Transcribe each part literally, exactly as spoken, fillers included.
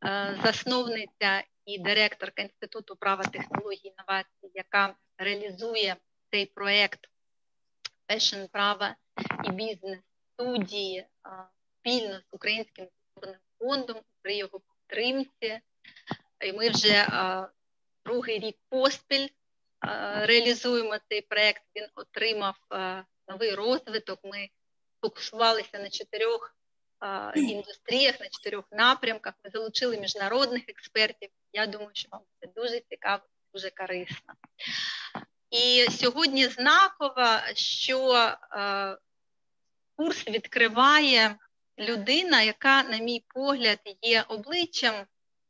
засновниця і директорка Інституту права, технологій і інновацій, яка реалізує цей проєкт Fashion права і бізнес студії спільно з Українським культурним фондом при його підтримці. І ми вже другий рік поспіль реалізуємо цей проєкт. Він отримав новий розвиток. Ми фокусувалися на чотирьох індустріях, на чотирьох напрямках. Ми залучили міжнародних експертів. Я думаю, що вам це дуже цікаво, дуже корисно. І сьогодні знаково, що е, курс відкриває людина, яка, на мій погляд, є обличчям е,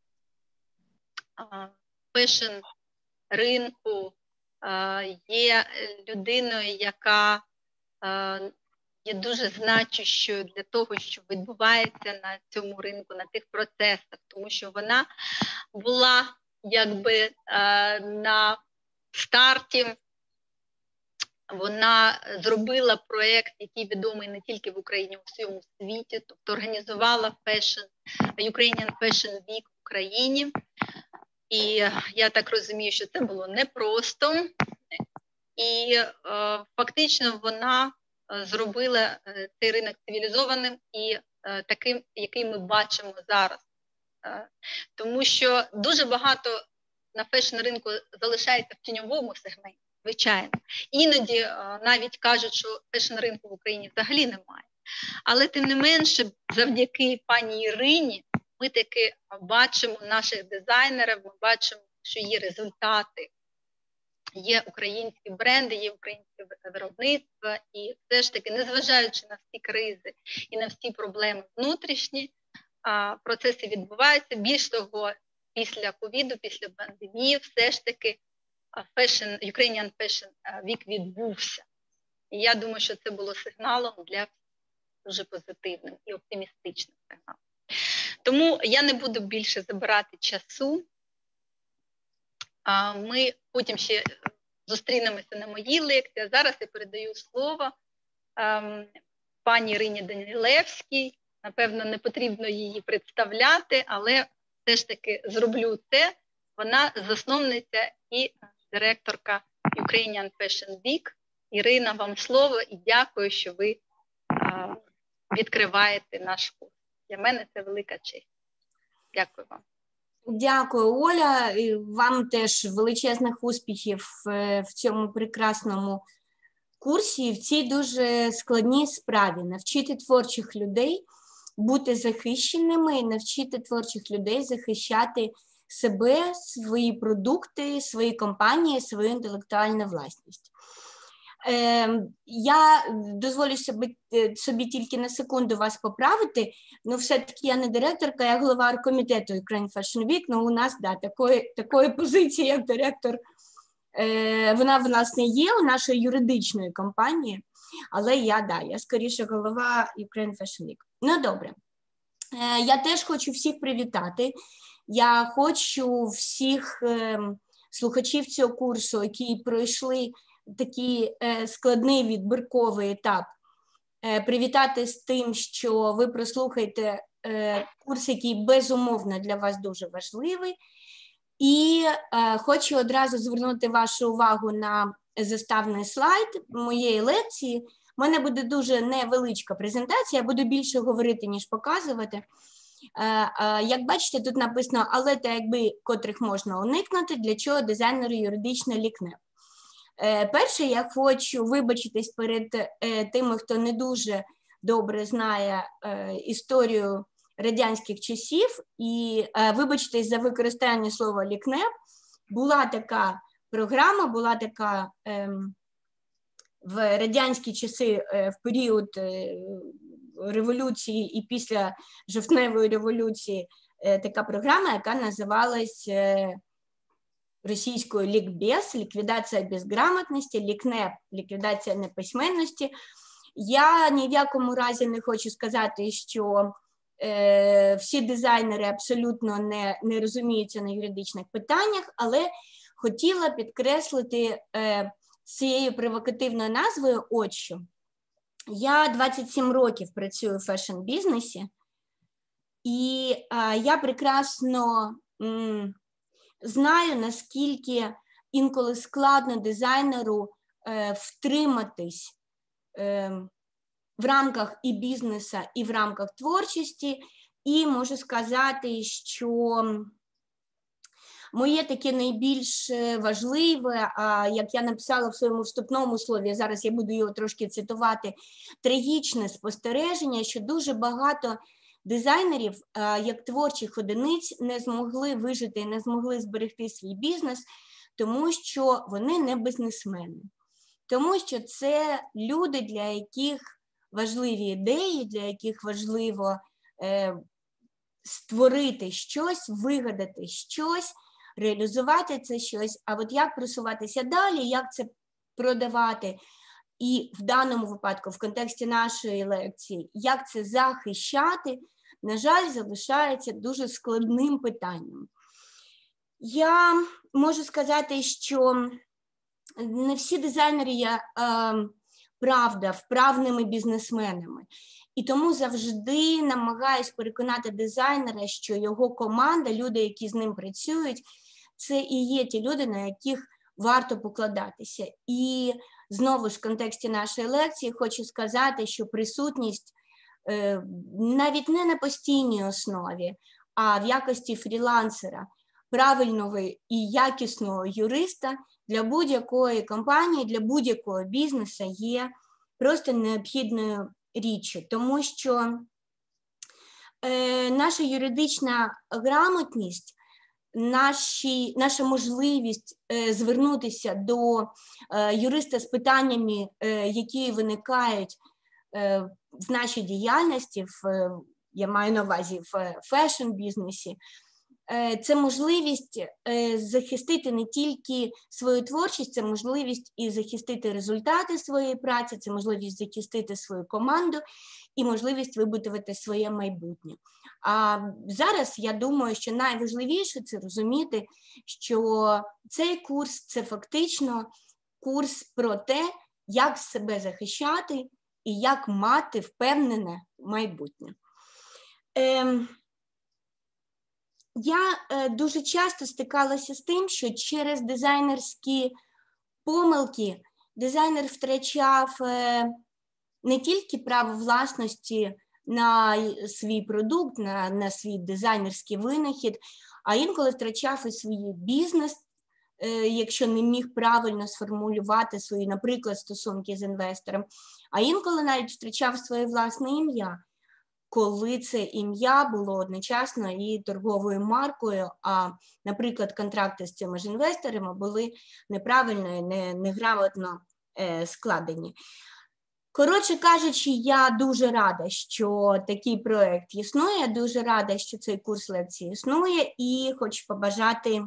фешн-ринку, е, є людиною, яка е, є дуже значущою для того, що відбувається на цьому ринку, на тих процесах, тому що вона була якби на старті, вона зробила проєкт, який відомий не тільки в Україні, а у всьому світі, тобто організувала Fashion, Ukrainian Fashion Week в Україні. І я так розумію, що це було непросто. І е, фактично вона зробила цей ринок цивілізованим і е, таким, який ми бачимо зараз. Е, тому що дуже багато на фешн-ринку залишається в тіньовому сегменті, звичайно. Іноді е, навіть кажуть, що фешн-ринку в Україні взагалі немає. Але тим не менше, завдяки пані Ірині, ми таки бачимо наших дизайнерів, ми бачимо, що є результати. Є українські бренди, є українське виробництво, і все ж таки, незважаючи на всі кризи і на всі проблеми внутрішні, процеси відбуваються. Більш того, після ковіду, після пандемії, все ж таки Fashion, Ukrainian Fashion Week відбувся. І я думаю, що це було сигналом для дуже позитивним і оптимістичним сигналом. Тому я не буду більше забирати часу. Ми потім ще зустрінемося на моїй лекції. Зараз я передаю слово ем, пані Ірині Данілевській. Напевно, не потрібно її представляти, але все ж таки зроблю це. Вона засновниця і директорка Ukrainian Fashion Week. Ірина, вам слово і дякую, що ви е, відкриваєте наш курс. Для мене це велика честь. Дякую вам. Дякую, Оля. Вам теж величезних успіхів в цьому прекрасному курсі, в цій дуже складній справі. Навчити творчих людей бути захищеними, навчити творчих людей захищати себе, свої продукти, свої компанії, свою інтелектуальну власність. Я дозволю собі, собі тільки на секунду вас поправити, ну все-таки я не директорка, я голова оргкомітету Ukrainian Fashion Week, ну у нас, да, такої, такої позиції, як директор, вона в нас не є, у нашої юридичної компанії, але я, да, я скоріше голова Ukrainian Fashion Week. Ну добре, я теж хочу всіх привітати, я хочу всіх слухачів цього курсу, які пройшли такий е, складний відбірковий етап, е, привітати з тим, що ви прослухаєте е, курс, який безумовно для вас дуже важливий. І е, хочу одразу звернути вашу увагу на заставний слайд моєї лекції. У мене буде дуже невеличка презентація, я буду більше говорити, ніж показувати. Е, е, як бачите, тут написано «але та якби, котрих можна уникнути, для чого дизайнеру юридично лікне». Перше, я хочу вибачитись перед тими, хто не дуже добре знає історію радянських часів, і вибачитись за використання слова «лікне». Була така програма, була така в радянські часи, в період революції і після жовтневої революції, така програма, яка називалась російською лікбез, ліквідація безграмотності, лікне, ліквідація неписьменності. Я ні в якому разі не хочу сказати, що е, всі дизайнери абсолютно не, не розуміються на юридичних питаннях, але хотіла підкреслити е, цією провокативною назвою от що. Я двадцять сім років працюю в фешн-бізнесі, І а, я прекрасно м, знаю, наскільки інколи складно дизайнеру е, втриматись е, в рамках і бізнесу, і в рамках творчості. І можу сказати, що моє таке найбільш важливе, а як я написала в своєму вступному слові, зараз я буду його трошки цитувати, трагічне спостереження, що дуже багато дизайнерів, як творчих одиниць, не змогли вижити, не змогли зберегти свій бізнес, тому що вони не бізнесмени. Тому що це люди, для яких важливі ідеї, для яких важливо е, створити щось, вигадати щось, реалізувати це щось, а от як просуватися далі, як це продавати, і в даному випадку, в контексті нашої лекції, як це захищати, на жаль, залишається дуже складним питанням. Я можу сказати, що не всі дизайнери є, е, правда, вправними бізнесменами. І тому завжди намагаюсь переконати дизайнера, що його команда, люди, які з ним працюють, це і є ті люди, на яких варто покладатися. І знову ж в контексті нашої лекції хочу сказати, що присутність е, навіть не на постійній основі, а в якості фрілансера, правильного і якісного юриста для будь-якої компанії, для будь-якого бізнесу є просто необхідною річчю, тому що е, наша юридична грамотність, наші, наша можливість е, звернутися до е, юриста з питаннями, е, які виникають е, в нашій діяльності, в, я маю на увазі в фешн-бізнесі, це можливість захистити не тільки свою творчість, це можливість і захистити результати своєї праці, це можливість захистити свою команду і можливість вибудувати своє майбутнє. А зараз я думаю, що найважливіше це розуміти, що цей курс – це фактично курс про те, як себе захищати і як мати впевнене майбутнє. Ем... Я е, дуже часто стикалася з тим, що через дизайнерські помилки дизайнер втрачав е, не тільки право власності на свій продукт, на, на свій дизайнерський винахід, а інколи втрачав і свій бізнес, е, якщо не міг правильно сформулювати свої, наприклад, стосунки з інвестором, а інколи навіть втрачав своє власне ім'я, коли це ім'я було одночасно і торговою маркою, а, наприклад, контракти з цими ж інвесторами були неправильно і не, неграмотно е, складені. Коротше кажучи, я дуже рада, що такий проєкт існує, я дуже рада, що цей курс лекцій існує, і хочу побажати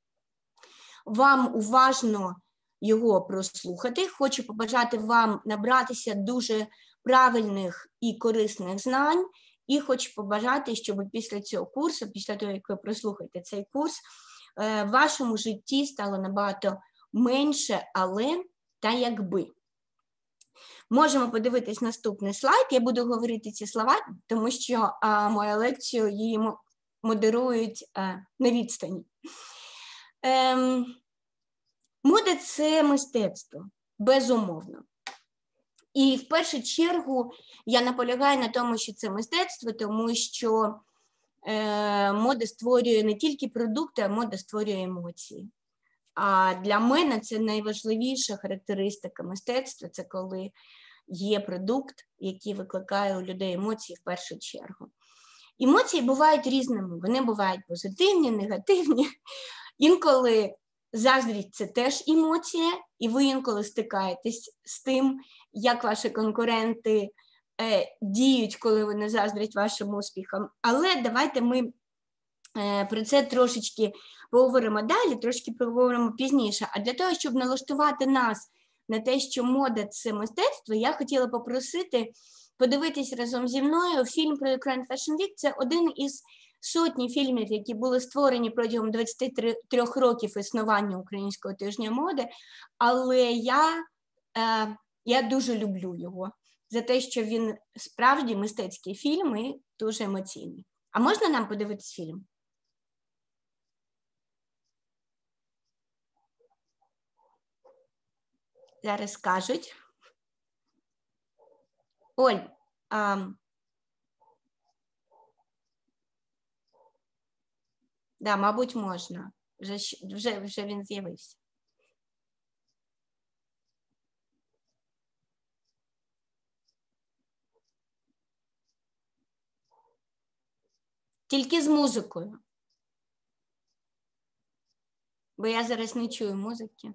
вам уважно його прослухати, хочу побажати вам набратися дуже правильних і корисних знань, і хочу побажати, щоб після цього курсу, після того, як ви прослухаєте цей курс, в вашому житті стало набагато менше але та якби. Можемо подивитись наступний слайд, я буду говорити ці слова, тому що а, мою лекцію її модерують а, на відстані. Ем, мода – це мистецтво, безумовно. І в першу чергу я наполягаю на тому, що це мистецтво, тому що е, мода створює не тільки продукти, а мода створює емоції. А для мене це найважливіша характеристика мистецтва, це коли є продукт, який викликає у людей емоції в першу чергу. Емоції бувають різними, вони бувають позитивні, негативні. Інколи заздрість – це теж емоція, і ви інколи стикаєтесь з тим, як ваші конкуренти е, діють, коли вони заздрять вашим успіхам. Але давайте ми е, про це трошечки поговоримо далі, трошки поговоримо пізніше. А для того, щоб налаштувати нас на те, що мода – це мистецтво, я хотіла попросити подивитись разом зі мною фільм про Ukraine Fashion Week. Це один із сотні фільмів, які були створені протягом двадцяти трьох років існування Українського тижня моди, але я, е, я дуже люблю його за те, що він справді мистецький фільм і дуже емоційний. А можна нам подивитись фільм? Зараз скажуть. Оль, а... да, мабуть, можна. Вже, вже, вже він з'явився. Тільки з музикою. Бо я зараз не чую музики.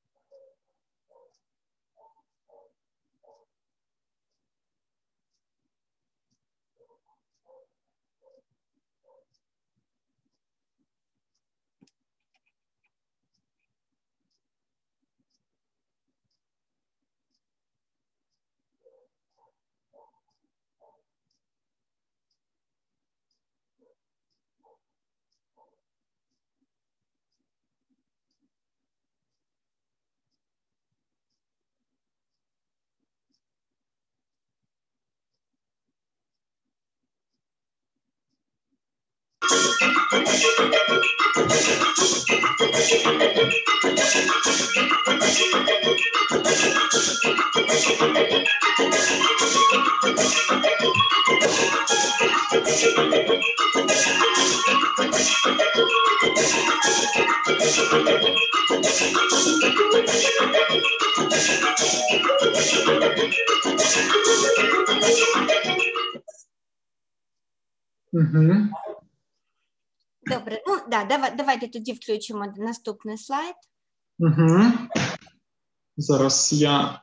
Угу. Добре, ну да, давай, давайте тоді включимо наступний слайд. Угу. Зараз я...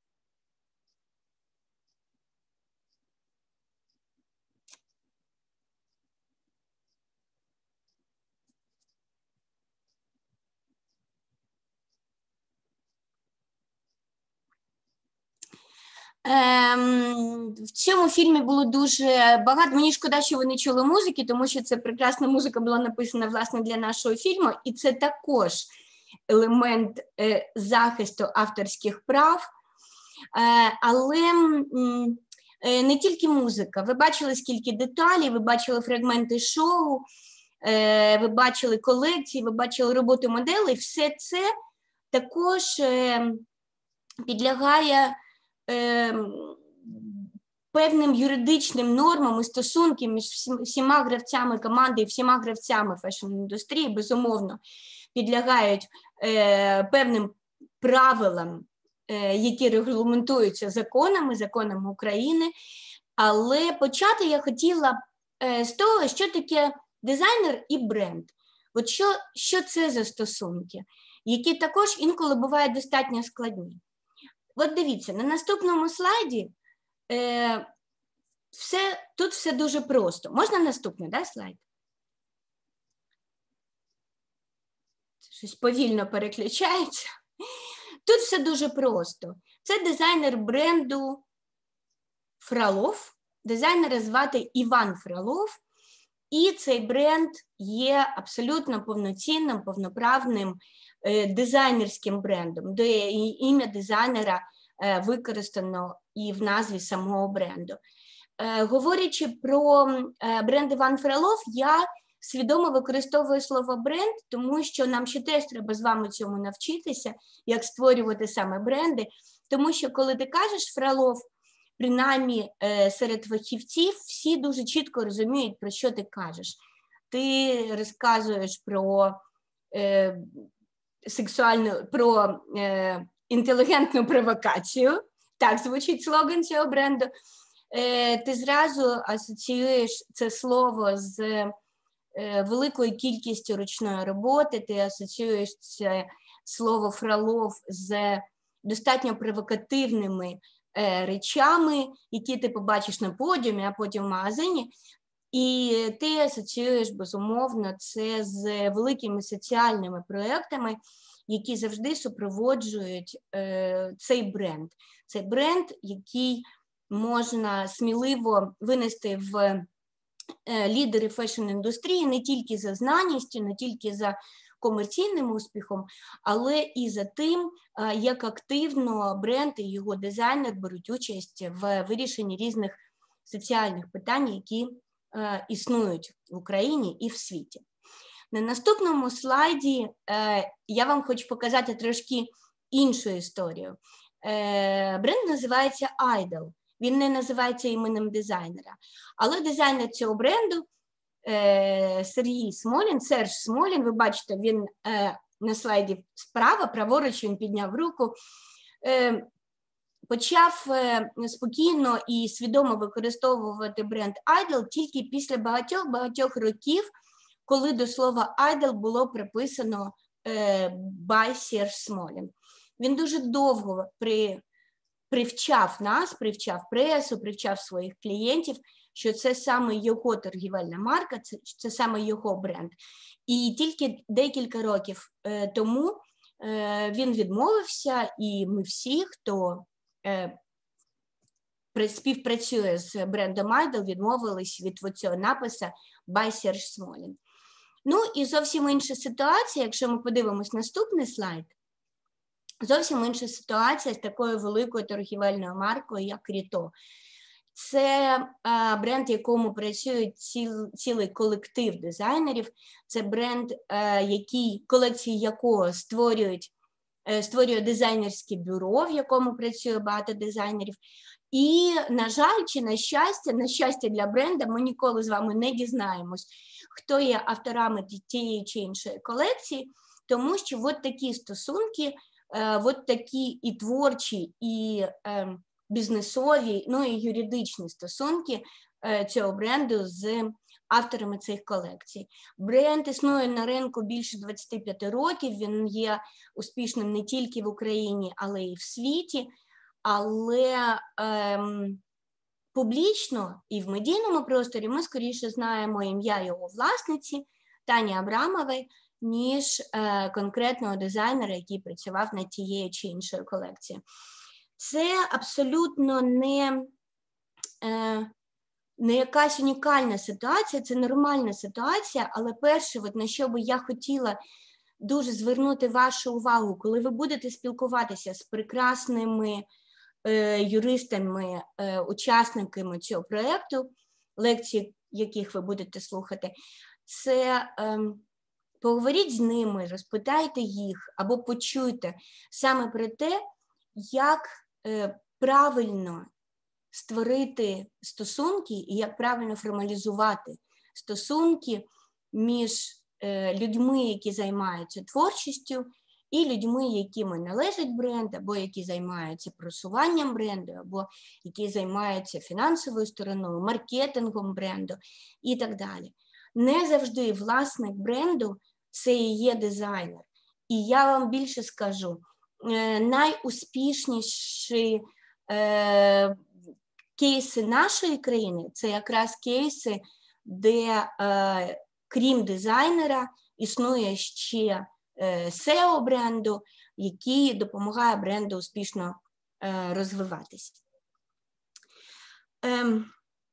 Ем, в цьому фільмі було дуже багато. Мені шкода, що ви не чули музики, тому що це прекрасна музика була написана, власне, для нашого фільму, і це також елемент е, захисту авторських прав. Е, але м, е, не тільки музика. Ви бачили, скільки деталей, ви бачили фрагменти шоу, е, ви бачили колекції, ви бачили роботу моделей. Все це також е, підлягає певним юридичним нормам і стосункам між всіма гравцями команди і всіма гравцями фешн-індустрії, безумовно, підлягають е, певним правилам, е, які регламентуються законами, законами України. Але почати я хотіла е, з того, що таке дизайнер і бренд. От що, що це за стосунки, які також інколи бувають достатньо складні. От дивіться, на наступному слайді е, все, тут все дуже просто. Можна наступний, да, слайд? Щось повільно переключається. Тут все дуже просто. Це дизайнер бренду Фролов. Дизайнера звати Іван Фролов. І цей бренд є абсолютно повноцінним, повноправним е, дизайнерським брендом, де ім'я дизайнера е, використано і в назві самого бренду. Е, говорячи про е, бренд Іван Фролов, я свідомо використовую слово бренд, тому що нам ще теж треба з вами цьому навчитися, як створювати саме бренди, тому що коли ти кажеш Фролов, принаймні серед фахівців всі дуже чітко розуміють, про що ти кажеш. Ти розказуєш про е, сексуальну, про е, інтелігентну провокацію, так звучить слоган цього бренду. Е, ти зразу асоціюєш це слово з е, великою кількістю ручної роботи, ти асоціюєш це слово Фролов з достатньо провокативними речами, які ти побачиш на подіумі, а потім в магазині, і ти асоціюєш, безумовно, це з великими соціальними проєктами, які завжди супроводжують е, цей бренд. Цей бренд, який можна сміливо винести в е, лідери фешн-індустрії не тільки за знаністю, не тільки за комерційним успіхом, але і за тим, як активно бренд і його дизайнер беруть участь в вирішенні різних соціальних питань, які е, існують в Україні і в світі. На наступному слайді е, я вам хочу показати трошки іншу історію. Е, бренд називається Idol. Він не називається іменем дизайнера. Але дизайнер цього бренду е, Сергій Смолін, Серж Смолін, ви бачите, він е, на слайді справа, праворуч він підняв руку, е, почав е, спокійно і свідомо використовувати бренд Idol тільки після багатьох-багатьох років, коли до слова Idol було приписано е, by Серж Смолін. Він дуже довго при, привчав нас, привчав пресу, привчав своїх клієнтів, що це саме його торгівельна марка, це, це саме його бренд. І тільки декілька років е, тому е, він відмовився, і ми всі, хто е, співпрацює з брендом Idol, відмовились від цього напису by Серж Смолін. Ну і зовсім інша ситуація, якщо ми подивимось наступний слайд, зовсім інша ситуація з такою великою торгівельною маркою, як Ріто. Це а, бренд, в якому працює ціл, цілий колектив дизайнерів. Це бренд, а, який, колекції якого створюють, а, створює дизайнерське бюро, в якому працює багато дизайнерів. І, на жаль, чи на щастя, на щастя для бренда, ми ніколи з вами не дізнаємось, хто є авторами тієї чи іншої колекції, тому що от такі стосунки, от такі і творчі, і е, бізнесові, ну і юридичні стосунки е, цього бренду з авторами цих колекцій. Бренд існує на ринку більше двадцяти п'яти років, він є успішним не тільки в Україні, але і в світі, але е, публічно і в медійному просторі ми скоріше знаємо ім'я його власниці Тані Абрамової, ніж е, конкретного дизайнера, який працював над тією чи іншою колекцією. Це абсолютно не, е, не якась унікальна ситуація, це нормальна ситуація, але перше, от на що би я хотіла дуже звернути вашу увагу, коли ви будете спілкуватися з прекрасними е, юристами, е, учасниками цього проєкту, лекції, яких ви будете слухати, це е, поговоріть з ними, розпитайте їх або почуйте саме про те, як е, правильно створити стосунки і як правильно формалізувати стосунки між е, людьми, які займаються творчістю, і людьми, якими належить бренд, або які займаються просуванням бренду, або які займаються фінансовою стороною, маркетингом бренду і так далі. Не завжди власник бренду – це і є дизайнер. І я вам більше скажу, найуспішніші е, кейси нашої країни – це якраз кейси, де е, крім дизайнера існує ще е, сео бренду, який допомагає бренду успішно е, розвиватися. Е,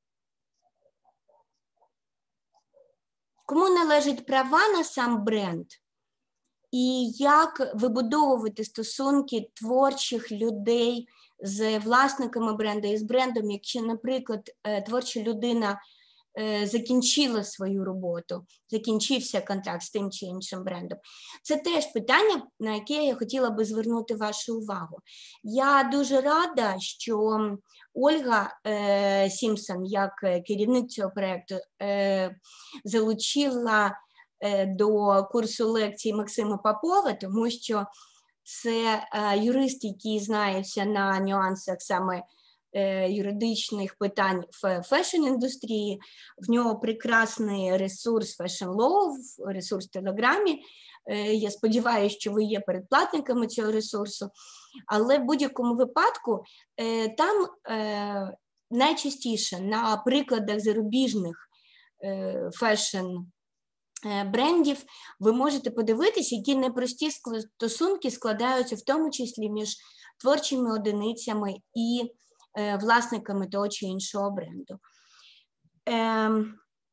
Кому належать права на сам бренд і як вибудовувати стосунки творчих людей з власниками бренду і з брендом, якщо, наприклад, творча людина закінчила свою роботу, закінчився контракт з тим чи іншим брендом. Це теж питання, на яке я хотіла би звернути вашу увагу. Я дуже рада, що Ольга е, Сімпсон, як керівник цього проєкту, е, залучила е, до курсу лекцій Максима Попова, тому що це е, юрист, який знається на нюансах саме юридичних питань в фешн-індустрії. В нього прекрасний ресурс Fashion Law, ресурс в Телеграмі. Я сподіваюся, що ви є передплатниками цього ресурсу. Але в будь-якому випадку там найчастіше на прикладах зарубіжних фешн-брендів ви можете подивитися, які непрості стосунки складаються в тому числі між творчими одиницями і власниками того чи іншого бренду. Е,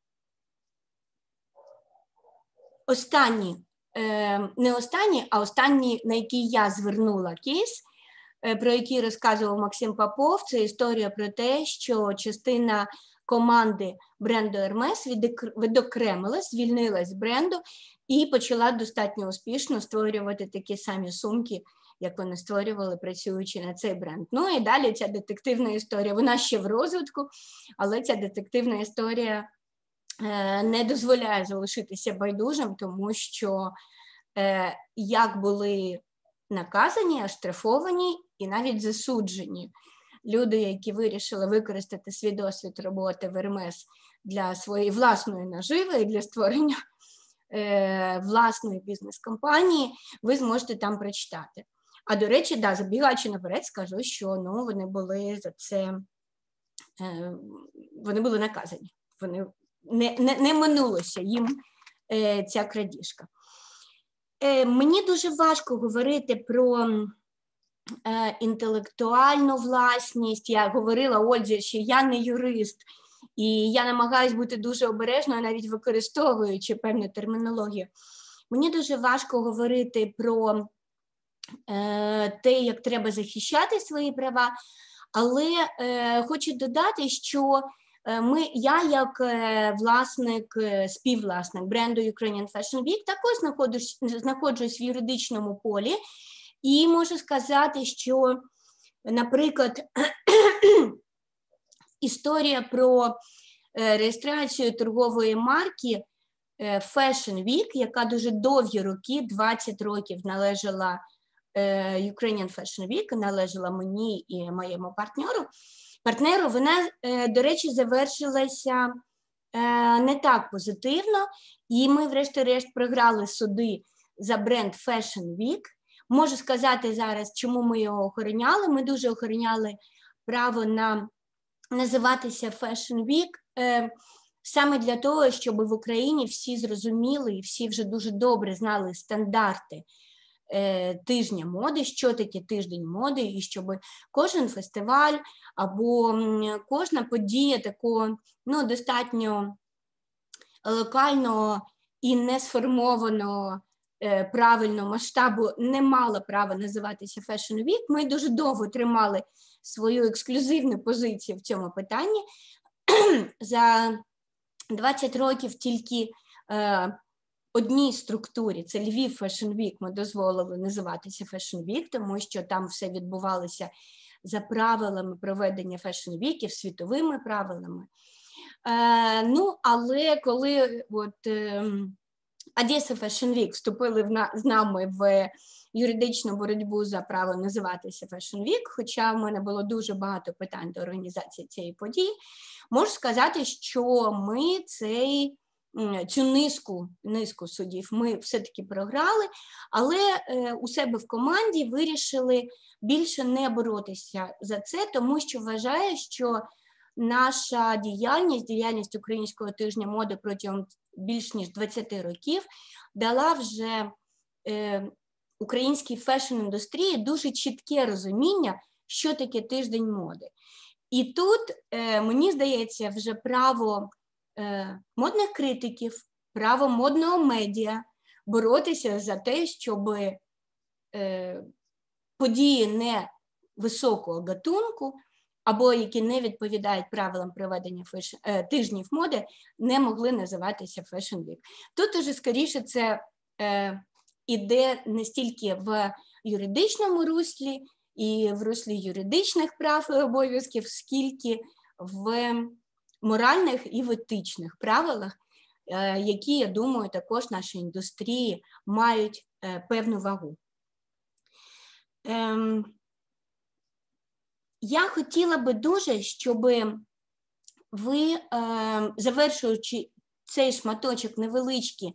останні, е, не останні, а останні, на який я звернула кейс, е, про який розказував Максим Попов, це історія про те, що частина команди бренду Hermes відокремилась, звільнилась з бренду і почала достатньо успішно створювати такі самі сумки, як вони створювали, працюючи на цей бренд. Ну і далі ця детективна історія, вона ще в розвитку, але ця детективна історія е, не дозволяє залишитися байдужим, тому що е, як були наказані, оштрафовані і навіть засуджені люди, які вирішили використати свій досвід роботи в Hermes для своєї власної наживи і для створення е, власної бізнес-компанії, ви зможете там прочитати. А до речі, да, забігаючи наперед, скажу, що ну, вони були за це, е, вони були наказані, вони не, не, не минулося їм е, ця крадіжка. Е, мені дуже важко говорити про е, інтелектуальну власність. Я говорила Ользі, що я не юрист, і я намагаюся бути дуже обережною, навіть використовуючи певну термінологію. Мені дуже важко говорити про е, те, як треба захищати свої права, але е, хочу додати, що Ми, я, як власник, співвласник бренду Ukrainian Fashion Week, також знаходжусь, знаходжусь в юридичному полі і можу сказати, що, наприклад, історія про реєстрацію торгової марки Fashion Week, яка дуже довгі роки, двадцять років належала Ukrainian Fashion Week, належала мені і моєму партнеру, партнеру, вона, до речі, завершилася не так позитивно, і ми, врешті-решт, програли суди за бренд Fashion Week. Можу сказати зараз, чому ми його охороняли. Ми дуже охороняли право на називатися Fashion Week, саме для того, щоб в Україні всі зрозуміли і всі вже дуже добре знали стандарти тижня моди, що таке тиждень моди, і щоб кожен фестиваль або кожна подія такого, ну, достатньо локального і не сформованого правильного масштабу не мала права називатися Fashion Week. Ми дуже довго тримали свою ексклюзивну позицію в цьому питанні. За двадцять років тільки одній структурі, це Львів Fashion Week, ми дозволили називатися Fashion Week, тому що там все відбувалося за правилами проведення Fashion Weekів, світовими правилами. Е, ну, але коли от, е, Одеса Fashion Week вступили в на, з нами в юридичну боротьбу за право називатися Fashion Week, хоча в мене було дуже багато питань до організації цієї події, можу сказати, що ми цей цю низку, низку судів ми все-таки програли, але е, у себе в команді вирішили більше не боротися за це, тому що вважаю, що наша діяльність, діяльність Українського тижня моди протягом більш ніж двадцяти років дала вже е, українській фешн-індустрії дуже чітке розуміння, що таке тиждень моди. І тут, е, мені здається, вже право модних критиків, право модного медіа боротися за те, щоб е, події не високого гатунку або які не відповідають правилам проведення фешн, е, тижнів моди, не могли називатися Fashion Week. Тут уже скоріше це е, іде не стільки в юридичному руслі і в руслі юридичних прав і обов'язків, скільки в моральних і в етичних правилах, які, я думаю, також наші індустрії мають певну вагу. Я хотіла би дуже, щоб ви, завершуючи цей шматочок невеличкий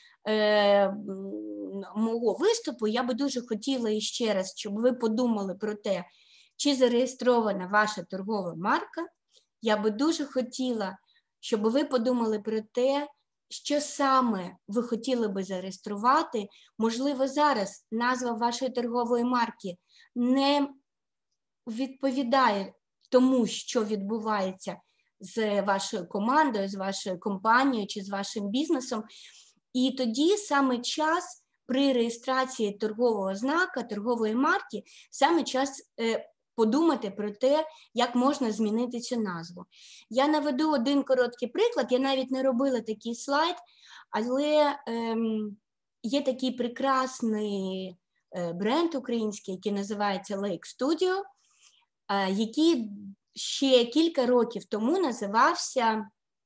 мого виступу, я би дуже хотіла іще раз, щоб ви подумали про те, чи зареєстрована ваша торгова марка. Я би дуже хотіла, щоб ви подумали про те, що саме ви хотіли би зареєструвати. Можливо, зараз назва вашої торгової марки не відповідає тому, що відбувається з вашою командою, з вашою компанією чи з вашим бізнесом. І тоді саме час при реєстрації торгового знака, торгової марки, саме час подумати про те, як можна змінити цю назву. Я наведу один короткий приклад, я навіть не робила такий слайд, але ем, є такий прекрасний е, бренд український, який називається Lake Studio, е, який ще кілька років тому називався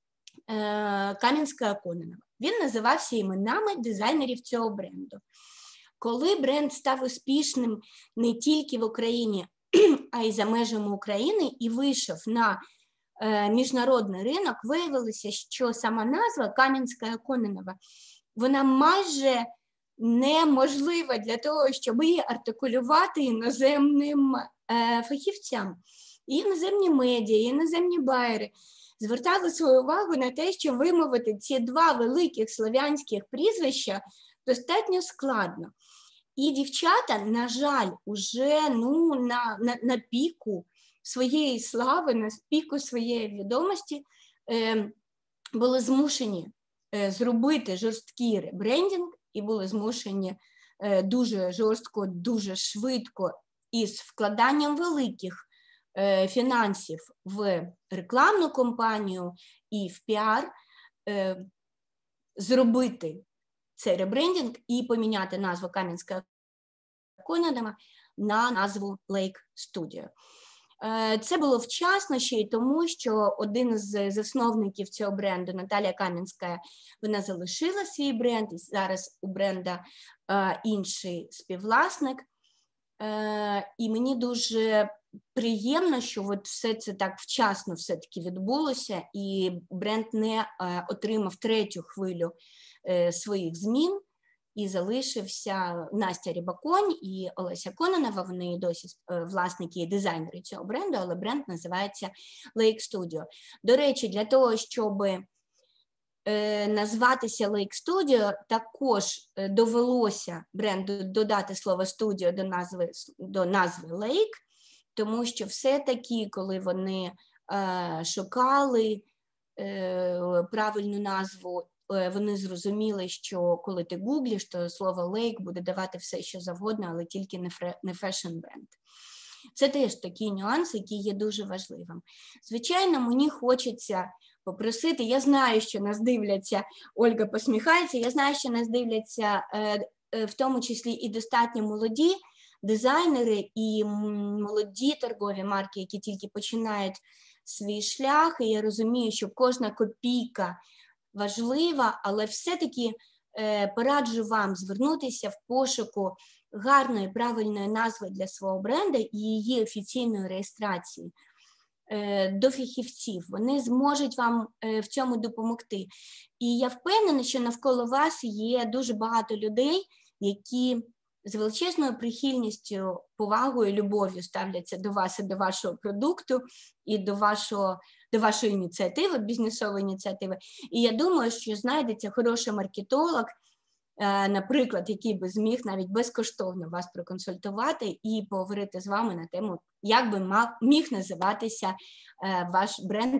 е, Кам'янська-Кононова. Він називався іменами дизайнерів цього бренду. Коли бренд став успішним не тільки в Україні, а й за межами України і вийшов на е, міжнародний ринок, виявилося, що сама назва Кам'янська-Кононова, вона майже неможлива для того, щоб її артикулювати іноземним е, фахівцям. І іноземні медіа, і іноземні байери звертали свою увагу на те, що вимовити ці два великих слов'янських прізвища достатньо складно. І дівчата, на жаль, уже ну, на, на, на піку своєї слави, на піку своєї відомості е, були змушені е, зробити жорсткий ребрендінг і були змушені е, дуже жорстко, дуже швидко із вкладанням великих е, фінансів в рекламну кампанію і в піар е, зробити цей ребрендінг і поміняти назву Кам'янська-Кононова на назву Lake Studio. Це було вчасно ще й тому, що один з засновників цього бренду, Наталія Кам'янська, вона залишила свій бренд, і зараз у бренда інший співвласник. І мені дуже приємно, що от все це так вчасно все-таки відбулося, і бренд не отримав третю хвилю своїх змін, і залишився Настя Рибаконь і Олеся Кононова, вони досі власники і дизайнери цього бренду, але бренд називається Lake Studio. До речі, для того, щоб е, назватися Lake Studio, також довелося бренду додати слово «studio» до назви, до назви Lake, тому що все-таки, коли вони е, шукали е, правильну назву, вони зрозуміли, що коли ти гуглиш, то слово «lake» буде давати все, що завгодно, але тільки не фешн-бренд. Це теж такий нюанс, який є дуже важливим. Звичайно, мені хочеться попросити, я знаю, що нас дивляться, Ольга посміхається, я знаю, що нас дивляться в тому числі і достатньо молоді дизайнери, і молоді торгові марки, які тільки починають свій шлях, і я розумію, що кожна копійка важлива, але все-таки е, пораджу вам звернутися в пошуку гарної, правильної назви для свого бренду і її офіційної реєстрації е, до фахівців. Вони зможуть вам е, в цьому допомогти. І я впевнена, що навколо вас є дуже багато людей, які з величезною прихильністю, повагою, любов'ю ставляться до вас і до вашого продукту, і до вашого до вашої ініціативи, бізнесової ініціативи. І я думаю, що знайдеться хороший маркетолог, наприклад, який би зміг навіть безкоштовно вас проконсультувати і поговорити з вами на тему, як би міг називатися ваш бренд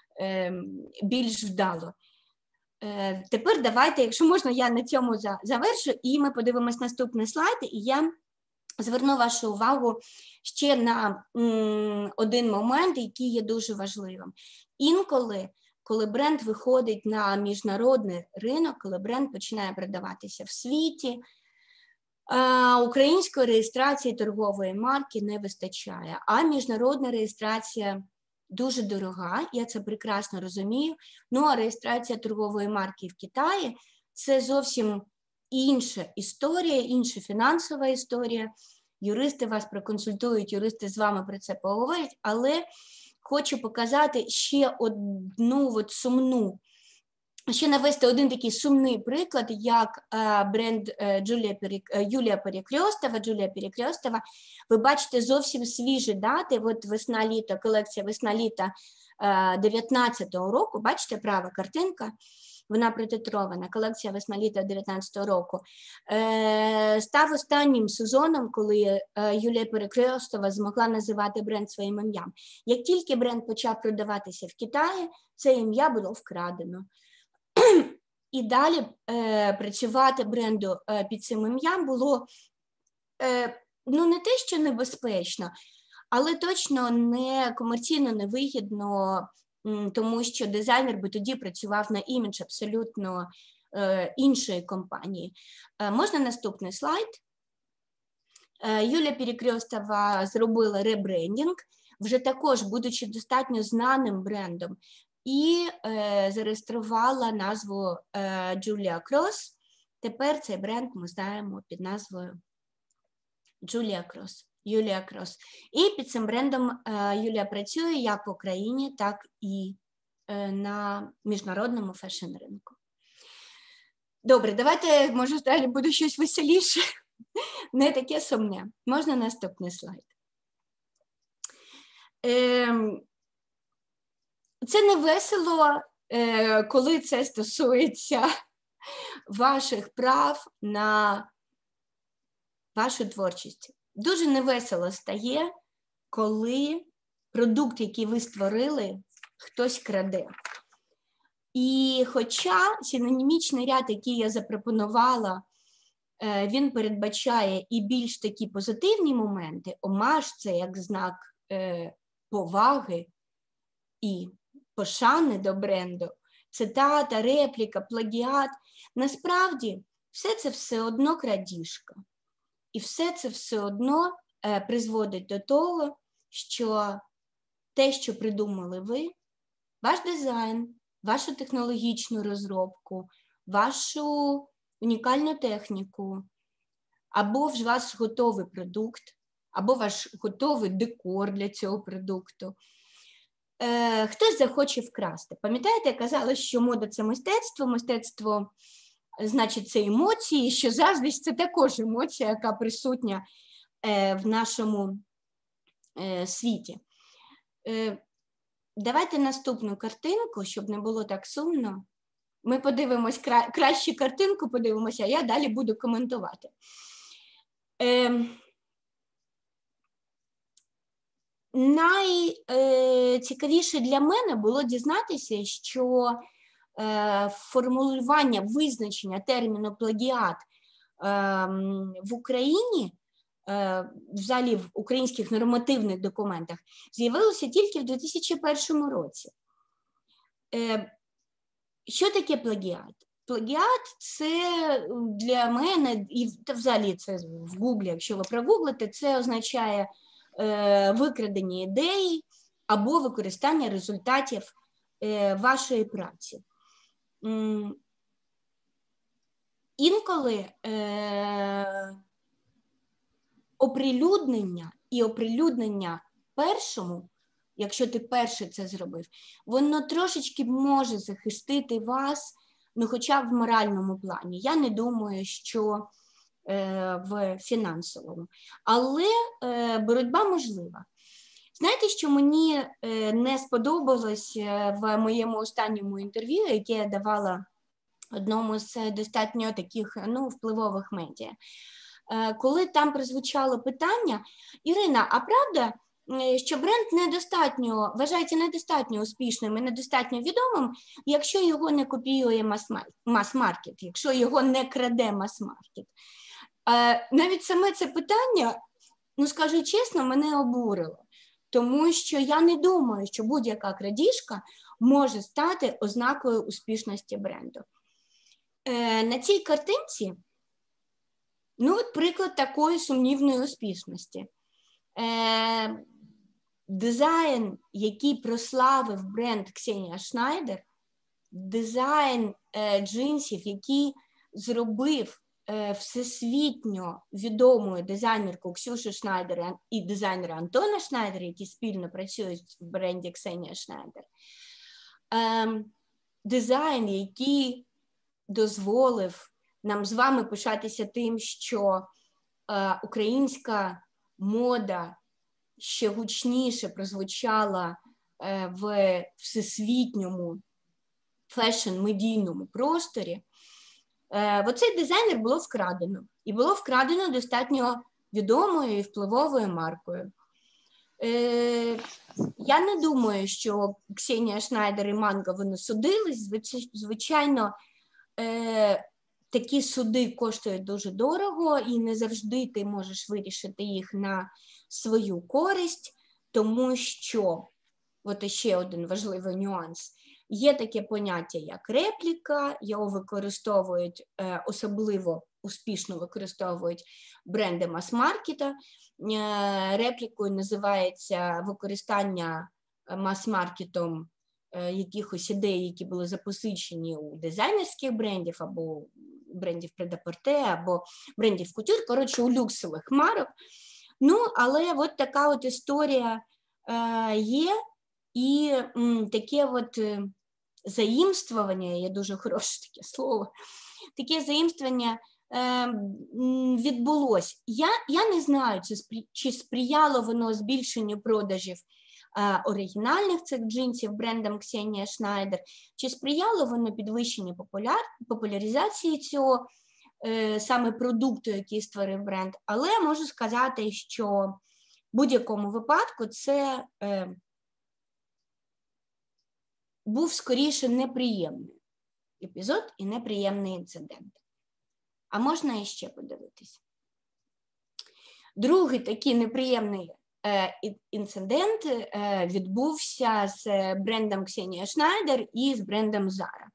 більш вдало. Тепер давайте, якщо можна, я на цьому завершу, і ми подивимось наступний слайд, і я зверну вашу увагу ще на м, один момент, який є дуже важливим. Інколи, коли бренд виходить на міжнародний ринок, коли бренд починає продаватися в світі, а, української реєстрації торгової марки не вистачає, а міжнародна реєстрація дуже дорога, я це прекрасно розумію, ну а реєстрація торгової марки в Китаї – це зовсім інша історія, інша фінансова історія. Юристи вас проконсультують, юристи з вами про це поговорять, але хочу показати ще одну от сумну, ще навести один такий сумний приклад, як е, бренд е, Джулія, Перек... Юлія Перекрестова, Джулія Перекрестова. Ви бачите зовсім свіжі дати, от весна-літо, колекція весна-літа е, дев'ятнадцятого року, бачите, права картинка, вона протитрована, колекція весна-літа дев'ятнадцятого року. Е, став останнім сезоном, коли е, Юлія Перекрестова змогла називати бренд своїм ім'ям. Як тільки бренд почав продаватися в Китаї, це ім'я було вкрадено. І далі е, працювати бренду е, під цим ім'ям було е, ну, не те, що небезпечно, але точно не комерційно невигідно, тому що дизайнер би тоді працював на імідж абсолютно е, іншої компанії. Е, можна наступний слайд? Е, Юлія Перекрестова зробила ребрендінг, вже також будучи достатньо знаним брендом, і е, зареєструвала назву е, Julia Cross. Тепер цей бренд ми знаємо під назвою Julia Cross. Юлія Крос. І під цим брендом е, Юлія працює як в Україні, так і е, на міжнародному фешн-ринку. Добре, давайте, може, далі буде щось веселіше, не таке сумне. Можна наступний слайд. Е, це не весело, е, коли це стосується ваших прав на вашу творчість. Дуже невесело стає, коли продукт, який ви створили, хтось краде. І хоча синонімічний ряд, який я запропонувала, він передбачає і більш такі позитивні моменти, омаж – це як знак поваги і пошани до бренду, цитата, репліка, плагіат, насправді все це все одно крадіжка. І все це все одно е, призводить до того, що те, що придумали ви, ваш дизайн, вашу технологічну розробку, вашу унікальну техніку, або ж ваш готовий продукт, або ваш готовий декор для цього продукту, е, хтось захоче вкрасти. Пам'ятаєте, я казала, що мода – це мистецтво, мистецтво – значить, це емоції, що заздрість – це також емоція, яка присутня е, в нашому е, світі. Е, давайте наступну картинку, щоб не було так сумно. Ми подивимось, кра кращу картинку подивимося, а я далі буду коментувати. Е, найцікавіше для мене було дізнатися, що формулювання, визначення терміну плагіат в Україні, взагалі в українських нормативних документах, з'явилося тільки в дві тисячі першому році. Що таке плагіат? Плагіат – це для мене, і взагалі це в Гуглі, якщо ви прогуглите, це означає викрадення ідеї або використання результатів вашої праці. Інколи е, оприлюднення і оприлюднення першому, якщо ти перший це зробив, воно трошечки може захистити вас, ну хоча б в моральному плані. Я не думаю, що е, в фінансовому. Але е, боротьба можлива. Знаєте, що мені не сподобалось в моєму останньому інтерв'ю, яке я давала одному з достатньо таких, ну, впливових медіа? Коли там прозвучало питання: Ірина, а правда, що бренд недостатньо, вважається недостатньо успішним і недостатньо відомим, якщо його не копіює мас-маркет, якщо його не краде мас-маркет? Навіть саме це питання, ну, скажу чесно, мене обурило. Тому що я не думаю, що будь-яка крадіжка може стати ознакою успішності бренду. Е, на цій картинці, ну, от приклад такої сумнівної успішності. Е, дизайн, який прославив бренд Ксенія Шнайдер, дизайн е, джинсів, який зробив всесвітньо відомою дизайнерку Ксюшу Шнайдер і дизайнера Антона Шнайдера, які спільно працюють в бренді Ксенія Шнайдер. Ем, дизайн, який дозволив нам з вами пишатися тим, що е, українська мода ще гучніше прозвучала е, в всесвітньому фешн-медійному просторі. Оцей дизайнер було вкрадено. І було вкрадено достатньо відомою і впливовою маркою. Е, я не думаю, що Ксенія Шнайдер і Манго вони судились. Звичайно, е, такі суди коштують дуже дорого, і не завжди ти можеш вирішити їх на свою користь. тому що, от ще один важливий нюанс, є таке поняття, як репліка, його використовують, е, особливо успішно використовують бренди мас-маркета. Е, реплікою називається використання мас-маркетом е, якихось ідей, які були запозичені у дизайнерських брендів, або брендів пре-де-порте, або брендів кутюр, коротше, у люксових марок. Ну, але от така от історія е, є, і м, таке от е, заїмствування, є дуже хороше таке слово, таке заїмствування е, відбулося. Я, я не знаю, чи, спри, чи сприяло воно збільшенню продажів е, оригінальних цих джинсів брендом Ксенія Шнайдер, чи сприяло воно підвищенню популяр, популяризації цього е, саме продукту, який створив бренд. Але можу сказати, що в будь-якому випадку це е, був скоріше неприємний епізод і неприємний інцидент. А можна іще подивитись. Другий такий неприємний е, інцидент е, відбувся з брендом Ксенія Шнайдер і з брендом Zara.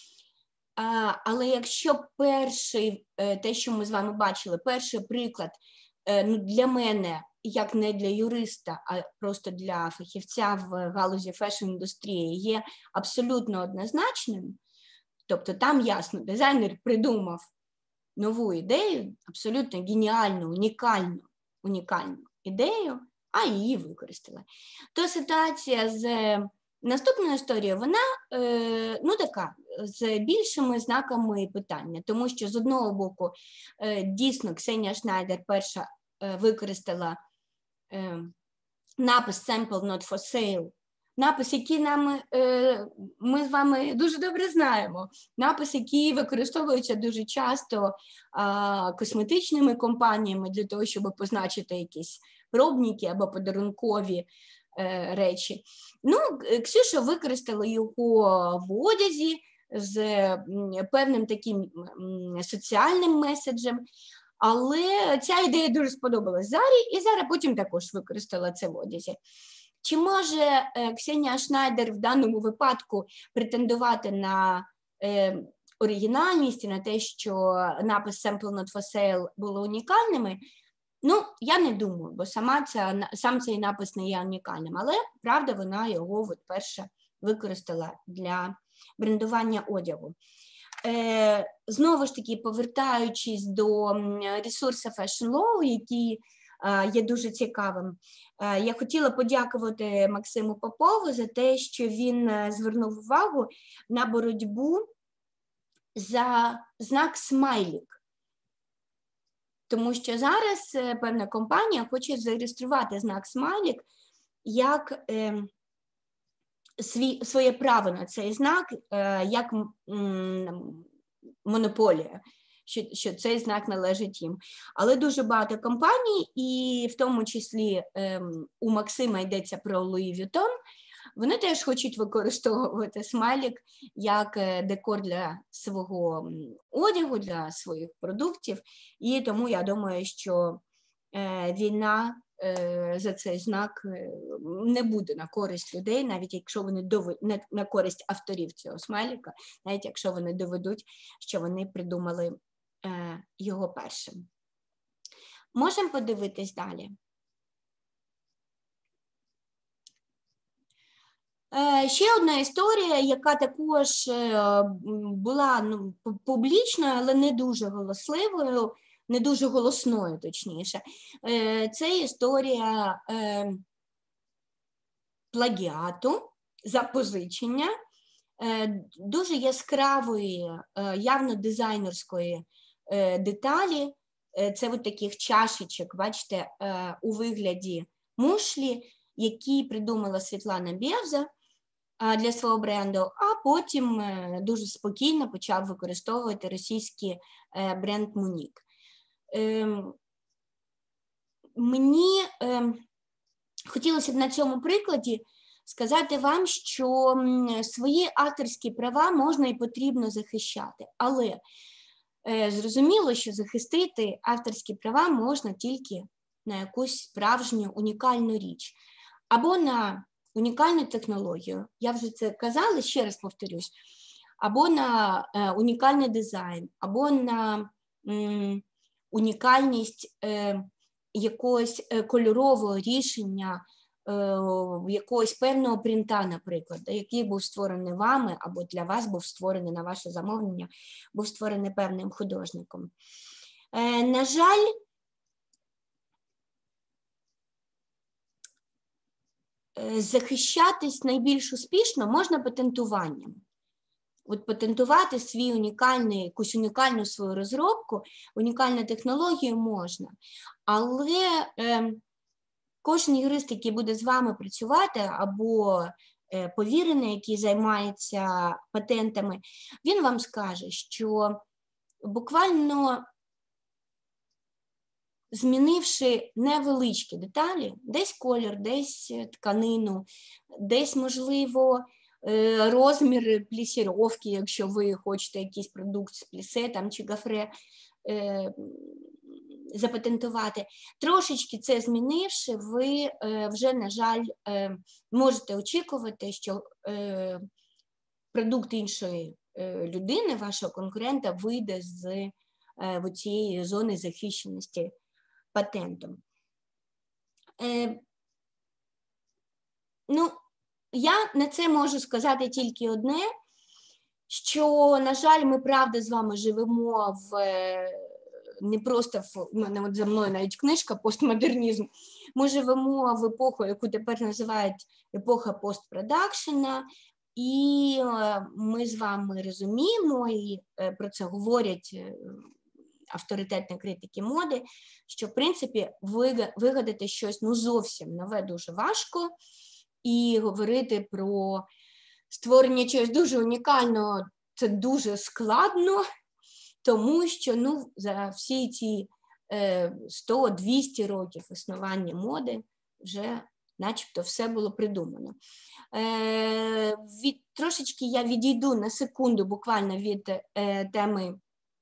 А, але якщо перший, е, те, що ми з вами бачили, перший приклад, е, ну, для мене, як не для юриста, а просто для фахівця в галузі фешн-індустрії, є абсолютно однозначним. Тобто там ясно, дизайнер придумав нову ідею, абсолютно геніальну, унікальну, унікальну ідею, а її використали. То ситуація з наступною історією, вона, е, ну така, з більшими знаками питання, тому що з одного боку, е, дійсно, Ксенія Шнайдер перша е, використала е, напис «Sample not for sale», напис, який нам, е, ми з вами дуже добре знаємо, напис, який використовується дуже часто а, косметичними компаніями для того, щоб позначити якісь пробники або подарункові е, речі. Ну, Ксюша використала його в одязі з певним таким соціальним меседжем, але ця ідея дуже сподобалась Зарі, і Зара потім також використала це в одязі. Чи може Ксенія Шнайдер в даному випадку претендувати на е, оригінальність і на те, що напис «Sample not for sale» було унікальними? Ну, я не думаю, бо сама ця, сам цей напис не є унікальним, але, правда, вона його от перша використала для брендування одягу. Е, знову ж таки, повертаючись до ресурсу Fashion Law, який е, є дуже цікавим, е, я хотіла подякувати Максиму Попову за те, що він звернув увагу на боротьбу за знак смайлік. Тому що зараз е, певна компанія хоче зареєструвати знак смайлік як е, свій, своє право на цей знак, е, як м, монополія, що, що цей знак належить їм. Але дуже багато компаній, і в тому числі е, у Максима йдеться про Луї В'ютон, вони теж хочуть використовувати смайлік як декор для свого одягу, для своїх продуктів. І тому я думаю, що е, війна е, за цей знак не буде на користь людей, навіть якщо вони доведуть, не на користь авторів цього смайліка, навіть якщо вони доведуть, що вони придумали е, його першим. Можемо подивитись далі. Ще одна історія, яка також була ну, публічною, але не дуже голосливою, не дуже голосною, точніше. Це історія плагіату, запозичення, дуже яскравої, явно дизайнерської деталі. Це от таких чашечок, бачите, у вигляді мушлі, які придумала Світлана Бєвза для свого бренду, а потім дуже спокійно почав використовувати російський бренд Мунік. Мені хотілося б на цьому прикладі сказати вам, що свої авторські права можна і потрібно захищати, але зрозуміло, що захистити авторські права можна тільки на якусь справжню унікальну річ. або на унікальну технологію, я вже це казала, ще раз повторюсь, або на е, унікальний дизайн, або на м, унікальність е, якогось кольорового рішення, е, якогось певного принта, наприклад, який був створений вами, або для вас був створений на ваше замовлення, був створений певним художником. Е, на жаль, захищатись найбільш успішно можна патентуванням. От патентувати свій унікальний, якусь унікальну свою розробку, унікальну технологію можна. Але е, кожен юрист, який буде з вами працювати, або е, повірений, який займається патентами, він вам скаже, що буквально змінивши невеличкі деталі, десь колір, десь тканину, десь, можливо, розмір плісіровки, якщо ви хочете якийсь продукт з плісе там, чи гофре е, запатентувати. Трошечки це змінивши, ви е, вже, на жаль, е, можете очікувати, що е, продукт іншої е, людини, вашого конкурента, вийде з е, цієї зони захищеності патентом. Е, ну, я на це можу сказати тільки одне, що, на жаль, ми, правда, з вами живемо в, не просто в, у мене от за мною навіть книжка «Постмодернізм», ми живемо в епоху, яку тепер називають епоха постпродакшена, і ми з вами розуміємо, і про це говорять авторитетні критики моди, що, в принципі, вигадати щось ну, зовсім нове дуже важко, і говорити про створення чогось дуже унікального – це дуже складно, тому що ну, за всі ці е, сто-двісті років існування моди вже начебто все було придумано. Е, від, трошечки я відійду на секунду буквально від е, теми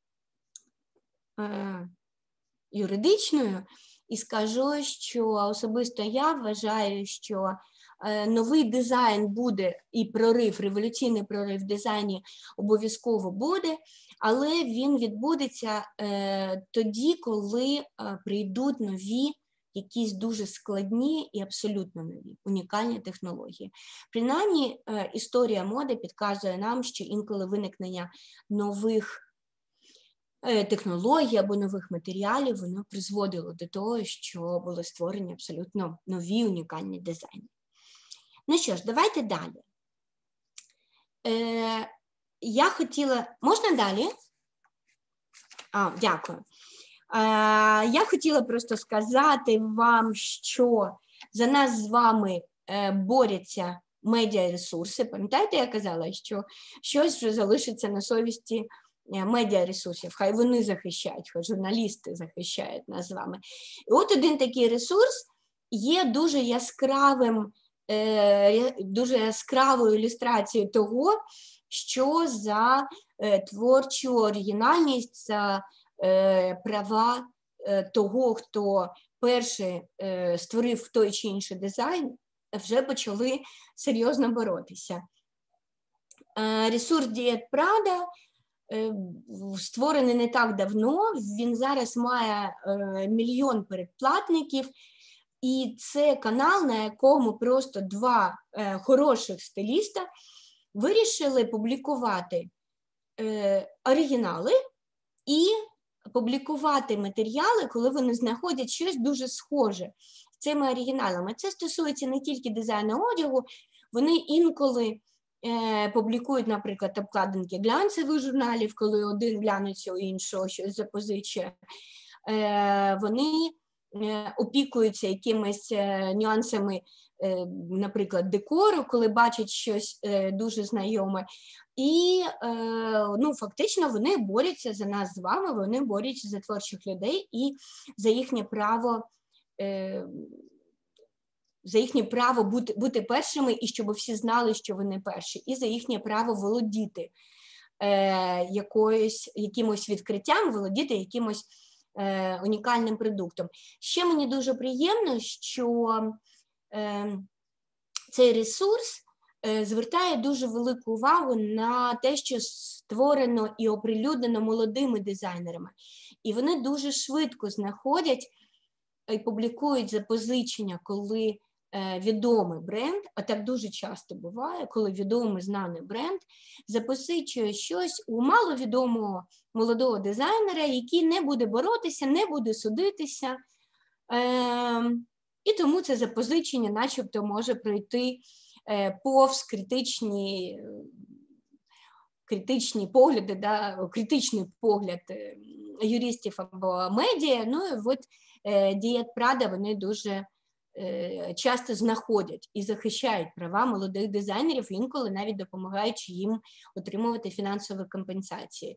е, юридичної і скажу, що особисто я вважаю, що новий дизайн буде, і прорив, революційний прорив в дизайні обов'язково буде, але він відбудеться е, тоді, коли е, прийдуть нові, якісь дуже складні і абсолютно нові, унікальні технології. Принаймні, е, історія моди підказує нам, що інколи виникнення нових е, технологій або нових матеріалів, воно призводило до того, що були створені абсолютно нові унікальні дизайни. Ну що ж, давайте далі. Е, я хотіла... Можна далі? А, дякую. Е, я хотіла просто сказати вам, що за нас з вами е, борються медіаресурси. Пам'ятаєте, я казала, що щось вже залишиться на совісті медіаресурсів. Хай вони захищають, хай журналісти захищають нас з вами. І от один такий ресурс є дуже яскравим, дуже яскравою ілюстрацією того, що за творчу оригінальність, за права того, хто перший створив той чи інший дизайн, вже почали серйозно боротися. Ресурс Дієт Прада створений не так давно, він зараз має мільйон передплатників, і це канал, на якому просто два е, хороших стиліста вирішили публікувати е, оригінали і публікувати матеріали, коли вони знаходять щось дуже схоже з цими оригіналами. Це стосується не тільки дизайну одягу, вони інколи е, публікують, наприклад, обкладинки глянцевих журналів, коли один глянеться у іншого щось запозичує. Е, вони опікуються якимись нюансами, наприклад, декору, коли бачать щось дуже знайоме. І ну, фактично вони борються за нас з вами, вони борються за творчих людей і за їхнє право, за їхнє право бути, бути першими, і щоб всі знали, що вони перші, і за їхнє право володіти якоюсь, якимось відкриттям, володіти якимось унікальним продуктом. Ще мені дуже приємно, що цей ресурс звертає дуже велику увагу на те, що створено і оприлюднено молодими дизайнерами. І вони дуже швидко знаходять і публікують запозичення, коли відомий бренд, а так дуже часто буває, коли відомий, знаний бренд запозичує щось у маловідомого молодого дизайнера, який не буде боротися, не буде судитися. І тому це запозичення начебто може пройти повз критичні, критичні погляди, да, критичний погляд юристів або медіа. Ну і от Дієт Прада вони дуже часто знаходять і захищають права молодих дизайнерів, інколи навіть допомагаючи їм отримувати фінансові компенсації.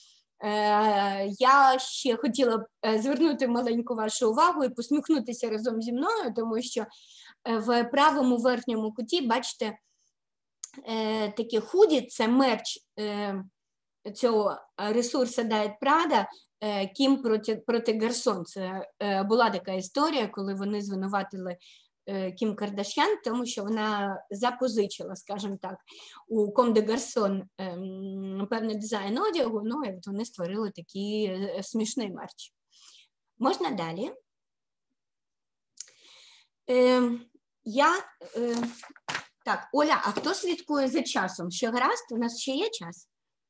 Я ще хотіла б звернути маленьку вашу увагу і посміхнутися разом зі мною, тому що в правому верхньому куті, бачите, таке худі, це мерч цього ресурсу Diet Prada, Кім проти, проти Гарсон. Це була така історія, коли вони звинуватили Кім Кардашян, тому що вона запозичила, скажімо так, у Ком де Гарсон певний дизайн одягу, ну і вони створили такий смішний мерч. Можна далі? Е, я, е, так, Оля, а хто слідкує за часом? Що гаразд? У нас ще є час?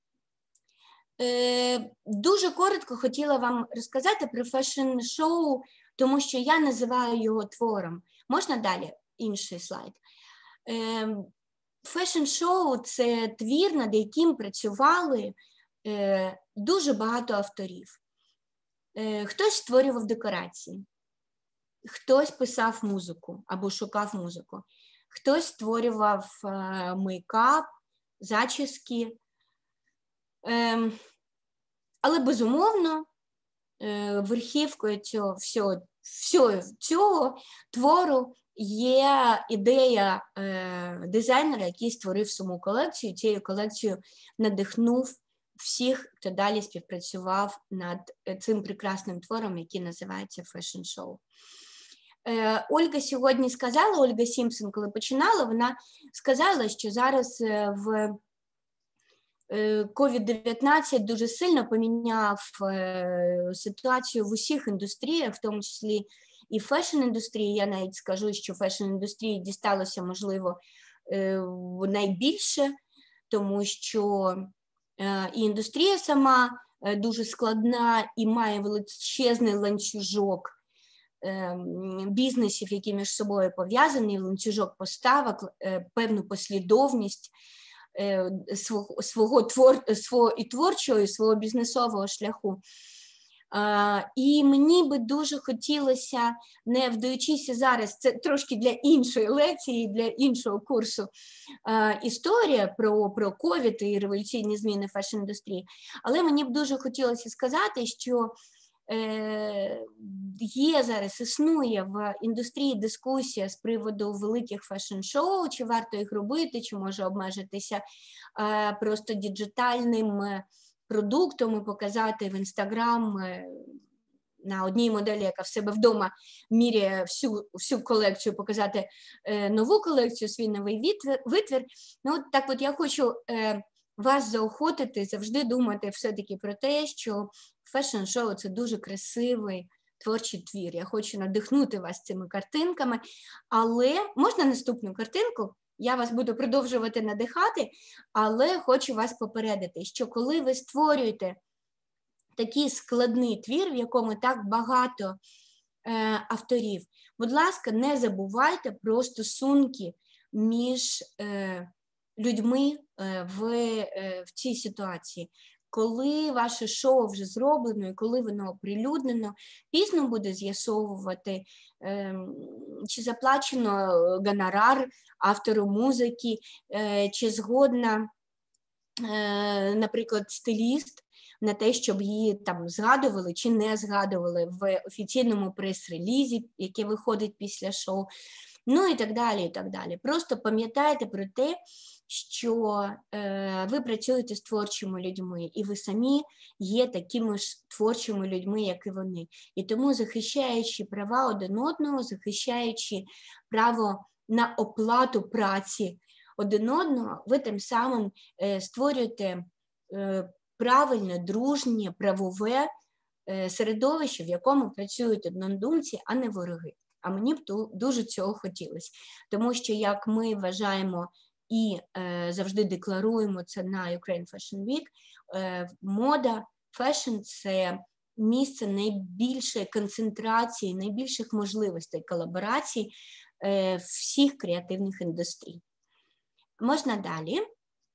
Е, дуже коротко хотіла вам розказати про фешн-шоу, тому що я називаю його твором. Можна далі? Інший слайд. Е, фешн-шоу – це твір, над яким працювали е, дуже багато авторів. Е, хтось створював декорації, хтось писав музику або шукав музику, хтось створював е, мейкап, зачіски. Е, але, безумовно, е, верхівкою цього всього, всього цього твору є ідея е, дизайнера, який створив саму колекцію. Цією колекцією надихнув всіх, хто далі співпрацював над цим прекрасним твором, який називається фешн-шоу. Е, Ольга сьогодні сказала, Ольга Сімпсон, коли починала, вона сказала, що зараз в ковід дев'ятнадцять дуже сильно поміняв ситуацію в усіх індустріях, в тому числі і фешн-індустрії. Я навіть скажу, що фешн-індустрії дісталося, можливо, найбільше, тому що і індустрія сама дуже складна і має величезний ланцюжок бізнесів, які між собою пов'язані, ланцюжок поставок, певну послідовність свого, свого, твор, свого і творчого, і свого бізнесового шляху. І мені би дуже хотілося, не вдаючися зараз, це трошки для іншої лекції, для іншого курсу, історія про, про ковід і революційні зміни в фешн-індустрії, але мені б дуже хотілося сказати, що є зараз, існує в індустрії дискусія з приводу великих фешн-шоу, чи варто їх робити, чи може обмежитися просто діджитальним продуктом і показати в Інстаграм на одній моделі, яка в себе вдома міряє всю, всю колекцію, показати нову колекцію, свій новий витвір. витвір. Ну, от так от я хочу вас заохотити, завжди думати все-таки про те, що фешн-шоу – це дуже красивий творчий твір. Я хочу надихнути вас цими картинками, але можна наступну картинку? Я вас буду продовжувати надихати, але хочу вас попередити, що коли ви створюєте такий складний твір, в якому так багато е, авторів, будь ласка, не забувайте про стосунки між е, людьми е, в, е, в цій ситуації. Коли ваше шоу вже зроблено і коли воно оприлюднено, пізно буде з'ясовувати, е, чи заплачено гонорар автору музики, е, чи згодна, е, наприклад, стиліст на те, щоб її там згадували чи не згадували в офіційному прес-релізі, який виходить після шоу, ну і так далі, і так далі. Просто пам'ятайте про те, що е, ви працюєте з творчими людьми, і ви самі є такими ж творчими людьми, як і вони. І тому, захищаючи права один одного, захищаючи право на оплату праці один одного, ви тим самим створюєте правильне, дружнє, правове середовище, в якому працюють однодумці, а не вороги. А мені б дуже цього хотілося. Тому що, як ми вважаємо і е, завжди декларуємо це на Ukraine Fashion Week, е, мода, фешн – це місце найбільшої концентрації, найбільших можливостей колаборацій е, всіх креативних індустрій. Можна далі.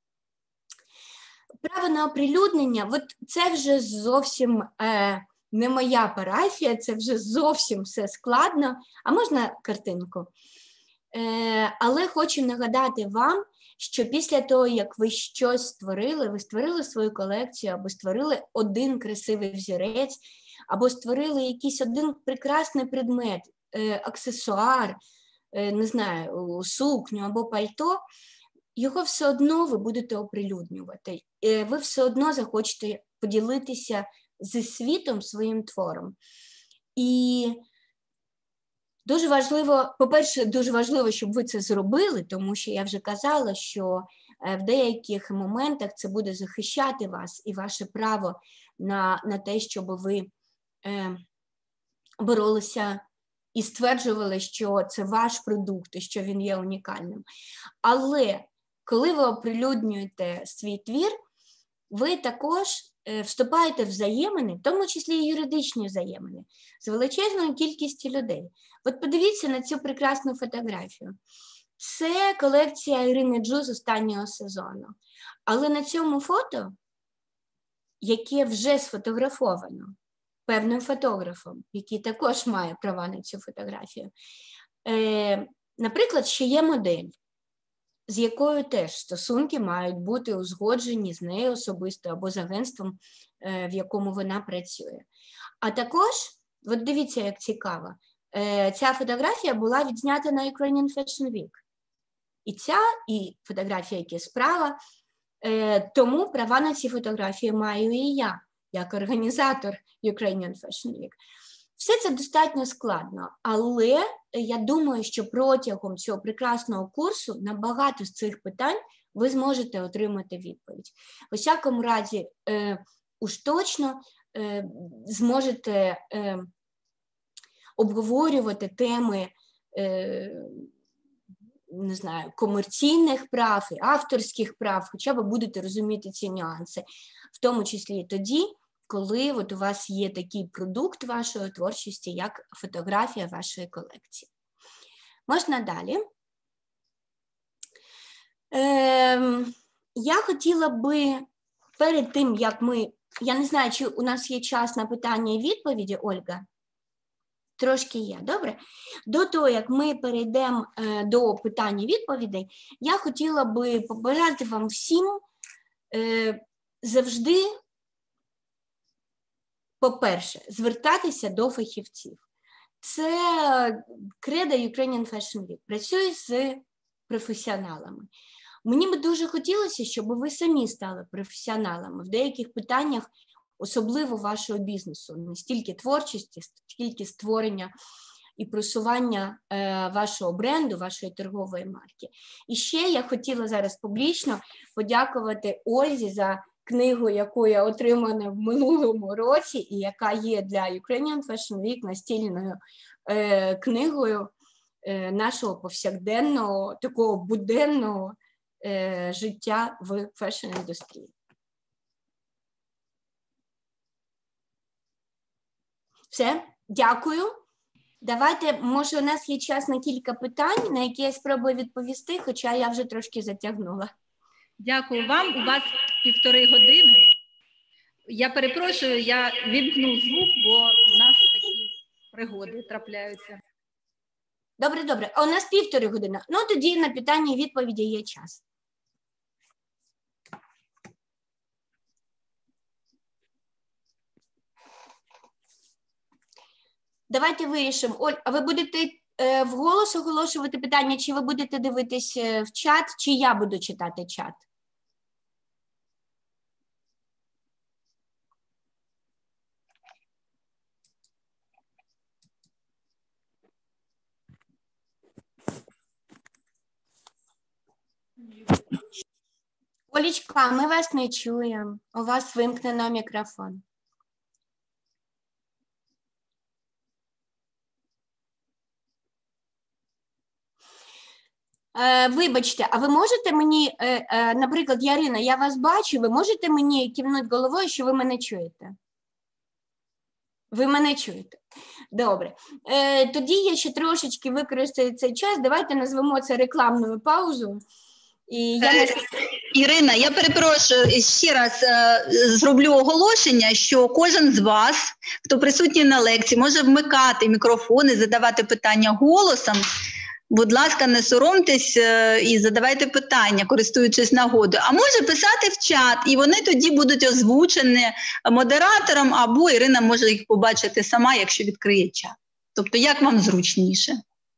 Право на оприлюднення, от це вже зовсім е, не моя парафія, це вже зовсім все складно. А можна картинку? Е, але хочу нагадати вам, що після того, як ви щось створили, ви створили свою колекцію, або створили один красивий взірець, або створили якийсь один прекрасний предмет, е, аксесуар, е, не знаю, сукню або пальто, його все одно ви будете оприлюднювати. Е, ви все одно захочете поділитися зі світом своїм твором. І дуже важливо, по-перше, дуже важливо, щоб ви це зробили, тому що я вже казала, що в деяких моментах це буде захищати вас і ваше право на, на те, щоб ви е, боролися і стверджували, що це ваш продукт і що він є унікальним. Але коли ви оприлюднюєте свій твір, ви також вступаєте в взаємини, в тому числі і юридичні взаємини, з величезною кількістю людей. От подивіться на цю прекрасну фотографію. Це колекція Ірини Джу з останнього сезону. Але на цьому фото, яке вже сфотографовано певним фотографом, який також має права на цю фотографію, е, наприклад, ще є модель, з якою теж стосунки мають бути узгоджені з нею особисто або з агентством, в якому вона працює. А також, от дивіться, як цікаво, ця фотографія була відзнята на Ukrainian Fashion Week. І ця, і фотографія, яка справа, тому права на ці фотографії маю і я, як організатор Ukrainian Fashion Week. Все це достатньо складно, але я думаю, що протягом цього прекрасного курсу на багато з цих питань ви зможете отримати відповідь. У всякому разі, е, уж точно е, зможете е, обговорювати теми, е, не знаю, комерційних прав і авторських прав, хоча ви будете розуміти ці нюанси, в тому числі і тоді, коли от у вас є такий продукт вашої творчості, як фотографія вашої колекції. Можна далі. Е, я хотіла би перед тим, як ми, я не знаю, чи у нас є час на питання і відповіді, Ольга? Трошки є, добре? До того, як ми перейдемо е, до питань і відповідей, я хотіла би побажати вам всім е, завжди, по-перше, звертатися до фахівців. Це кредо Ukrainian Fashion Week. Працює з професіоналами. Мені би дуже хотілося, щоб ви самі стали професіоналами в деяких питаннях, особливо вашого бізнесу. Не стільки творчості, стільки створення і просування е, вашого бренду, вашої торгової марки. І ще я хотіла зараз публічно подякувати Ользі за книгу, яку я отримала в минулому році, і яка є для Ukrainian Fashion Week настільною е, книгою е, нашого повсякденного, такого буденного е, життя в фешн-індустрії. Все, дякую. Давайте, може, у нас є час на кілька питань, на які я спробую відповісти, хоча я вже трошки затягнула. Дякую вам. У вас півтори години. Я перепрошую, я вімкну звук, бо в нас такі пригоди трапляються. Добре, добре. А у нас півтори години. Ну, тоді на питання і відповіді є час. Давайте вирішимо. Оль, а ви будете е, вголос оголошувати питання, чи ви будете дивитись в чат, чи я буду читати чат? Олічка, ми вас не чуємо. У вас вимкнено мікрофон. Е, вибачте, а ви можете мені, е, е, наприклад, Ярина, я вас бачу, ви можете мені кивнути головою, що ви мене чуєте? Ви мене чуєте? Добре. Е, тоді я ще трошечки використаю цей час. Давайте назвемо це рекламною паузою. І я не... Ірина, я перепрошую, ще раз е, зроблю оголошення, що кожен з вас, хто присутній на лекції, може вмикати мікрофони, задавати питання голосом. Будь ласка, не соромтесь е, і задавайте питання, користуючись нагодою. А може писати в чат, і вони тоді будуть озвучені модератором, або Ірина може їх побачити сама, якщо відкриє чат. Тобто, як вам зручніше?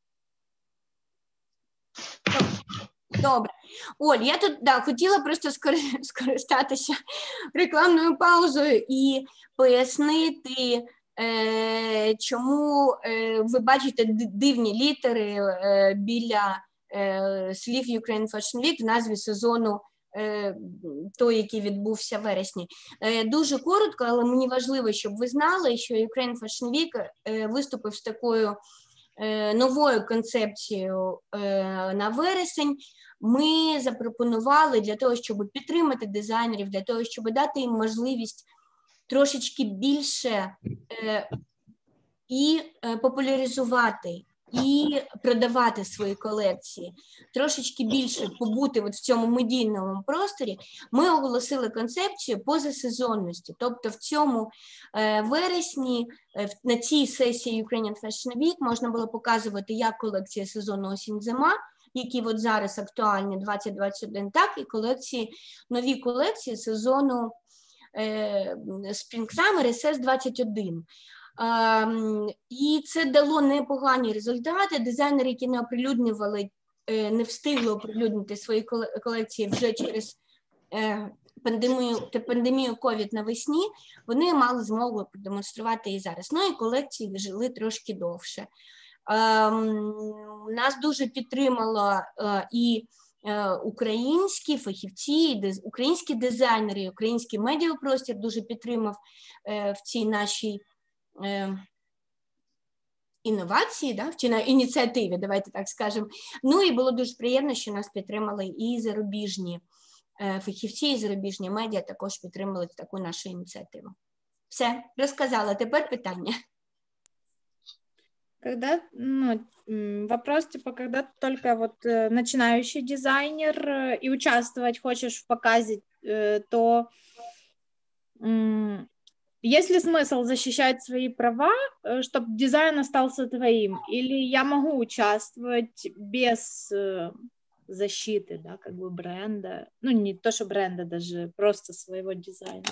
Добре. Оль, я тут да, хотіла просто скористатися рекламною паузою і пояснити, е, чому е, ви бачите дивні літери е, біля е, слів Ukraine Fashion Week в назві сезону, е, той, який відбувся в вересні. Е, дуже коротко, але мені важливо, щоб ви знали, що Ukraine Fashion Week е, виступив з такою е, новою концепцією е, на вересень. Ми запропонували для того, щоб підтримати дизайнерів, для того, щоб дати їм можливість трошечки більше е, і е, популяризувати, і продавати свої колекції, трошечки більше побути от в цьому медійному просторі, ми оголосили концепцію позасезонності. Тобто в цьому е, вересні, е, на цій сесії Ukrainian Fashion Week можна було показувати як колекція сезону осінь-зима, які от зараз актуальні двадцять двадцять один, так і колекції, нові колекції сезону е, Spring-Summer ес ес двадцять один. Е, і це дало непогані результати. Дизайнери, які не оприлюднювали, е, не встигли оприлюднити свої колекції вже через е, пандемію, пандемію ковід навесні, вони мали змогу продемонструвати і зараз. Ну і колекції жили трошки довше. Нас дуже підтримало і українські фахівці, і українські дизайнери, український медіапростір дуже підтримав в цій нашій інновації, да, в цій ініціативі, давайте так скажемо. Ну і було дуже приємно, що нас підтримали і зарубіжні фахівці, і зарубіжні медіа також підтримали таку нашу ініціативу. Все, розказала. Тепер питання. Когда, ну, вопрос, типа, когда ты только вот э, начинающий дизайнер э, и участвовать хочешь в показе, э, то э, есть ли смысл защищать свои права, э, чтобы дизайн остался твоим? Или я могу участвовать без э, защиты, да, как бы бренда, ну, не то, что бренда, даже просто своего дизайна?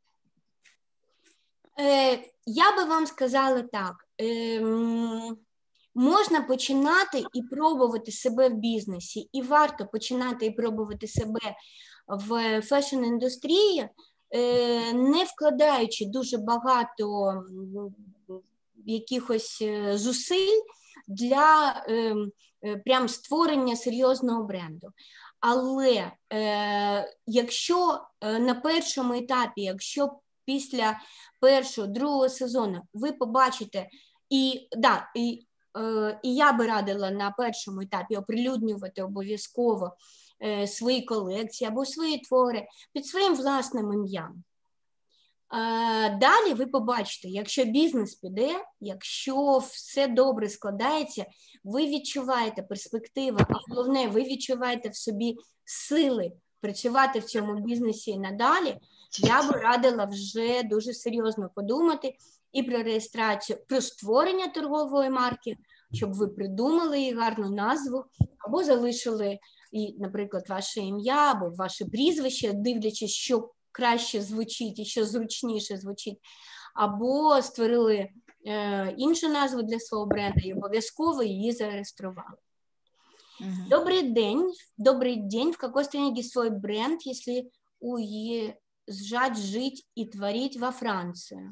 Е, я би вам сказала так, е, можна починати і пробувати себе в бізнесі, і варто починати і пробувати себе в фешн-індустрії, е, не вкладаючи дуже багато якихось зусиль для е, прям створення серйозного бренду. Але е, якщо на першому етапі, якщо після першого, другого сезону ви побачите, і, да, і, е, і я би радила на першому етапі оприлюднювати обов'язково е, свої колекції або свої твори під своїм власним ім'ям. Е, далі ви побачите, якщо бізнес піде, якщо все добре складається, ви відчуваєте перспективи, а головне, ви відчуваєте в собі сили працювати в цьому бізнесі і надалі, я б радила вже дуже серйозно подумати і про реєстрацію, про створення торгової марки, щоб ви придумали їй гарну назву, або залишили, наприклад, ваше ім'я, або ваше прізвище, дивлячись, що краще звучить і що зручніше звучить, або створили е, іншу назву для свого бренду і обов'язково її зареєстрували. Uh-huh. Добрый день. Добрый день. В какой стране свой бренд, если уезжать, жить и творить во Францию?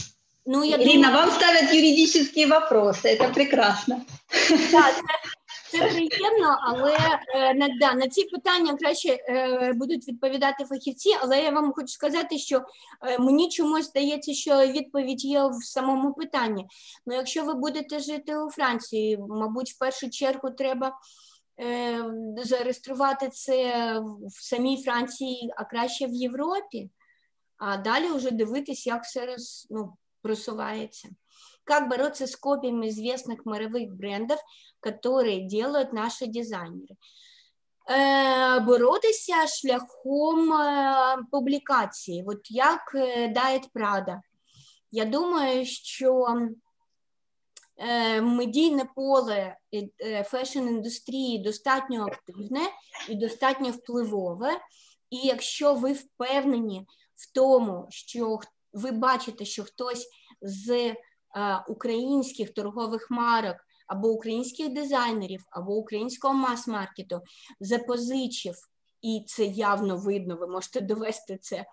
Ну, я Ирина, думаю... вам ставят юридические вопросы. Это прекрасно. Да, Це приємно, але е, на, да, на ці питання краще е, будуть відповідати фахівці, але я вам хочу сказати, що е, мені чомусь здається, що відповідь є в самому питанні. Ну, якщо ви будете жити у Франції, мабуть, в першу чергу треба е, зареєструвати це в самій Франції, а краще в Європі, а далі вже дивитись, як все роз, ну, просувається. Как бороться с копиями известных мировых брендов, которые делают наши дизайнери? Е, боротися шляхом е, публікації. От як е, Diet Prada. Я думаю, що е, медійне поле е, фешн-індустрії достатньо активне і достатньо впливове. І якщо ви впевнені в тому, що ви бачите, що хтось з українських торгових марок або українських дизайнерів, або українського мас-маркету запозичив, і це явно видно, ви можете довести це,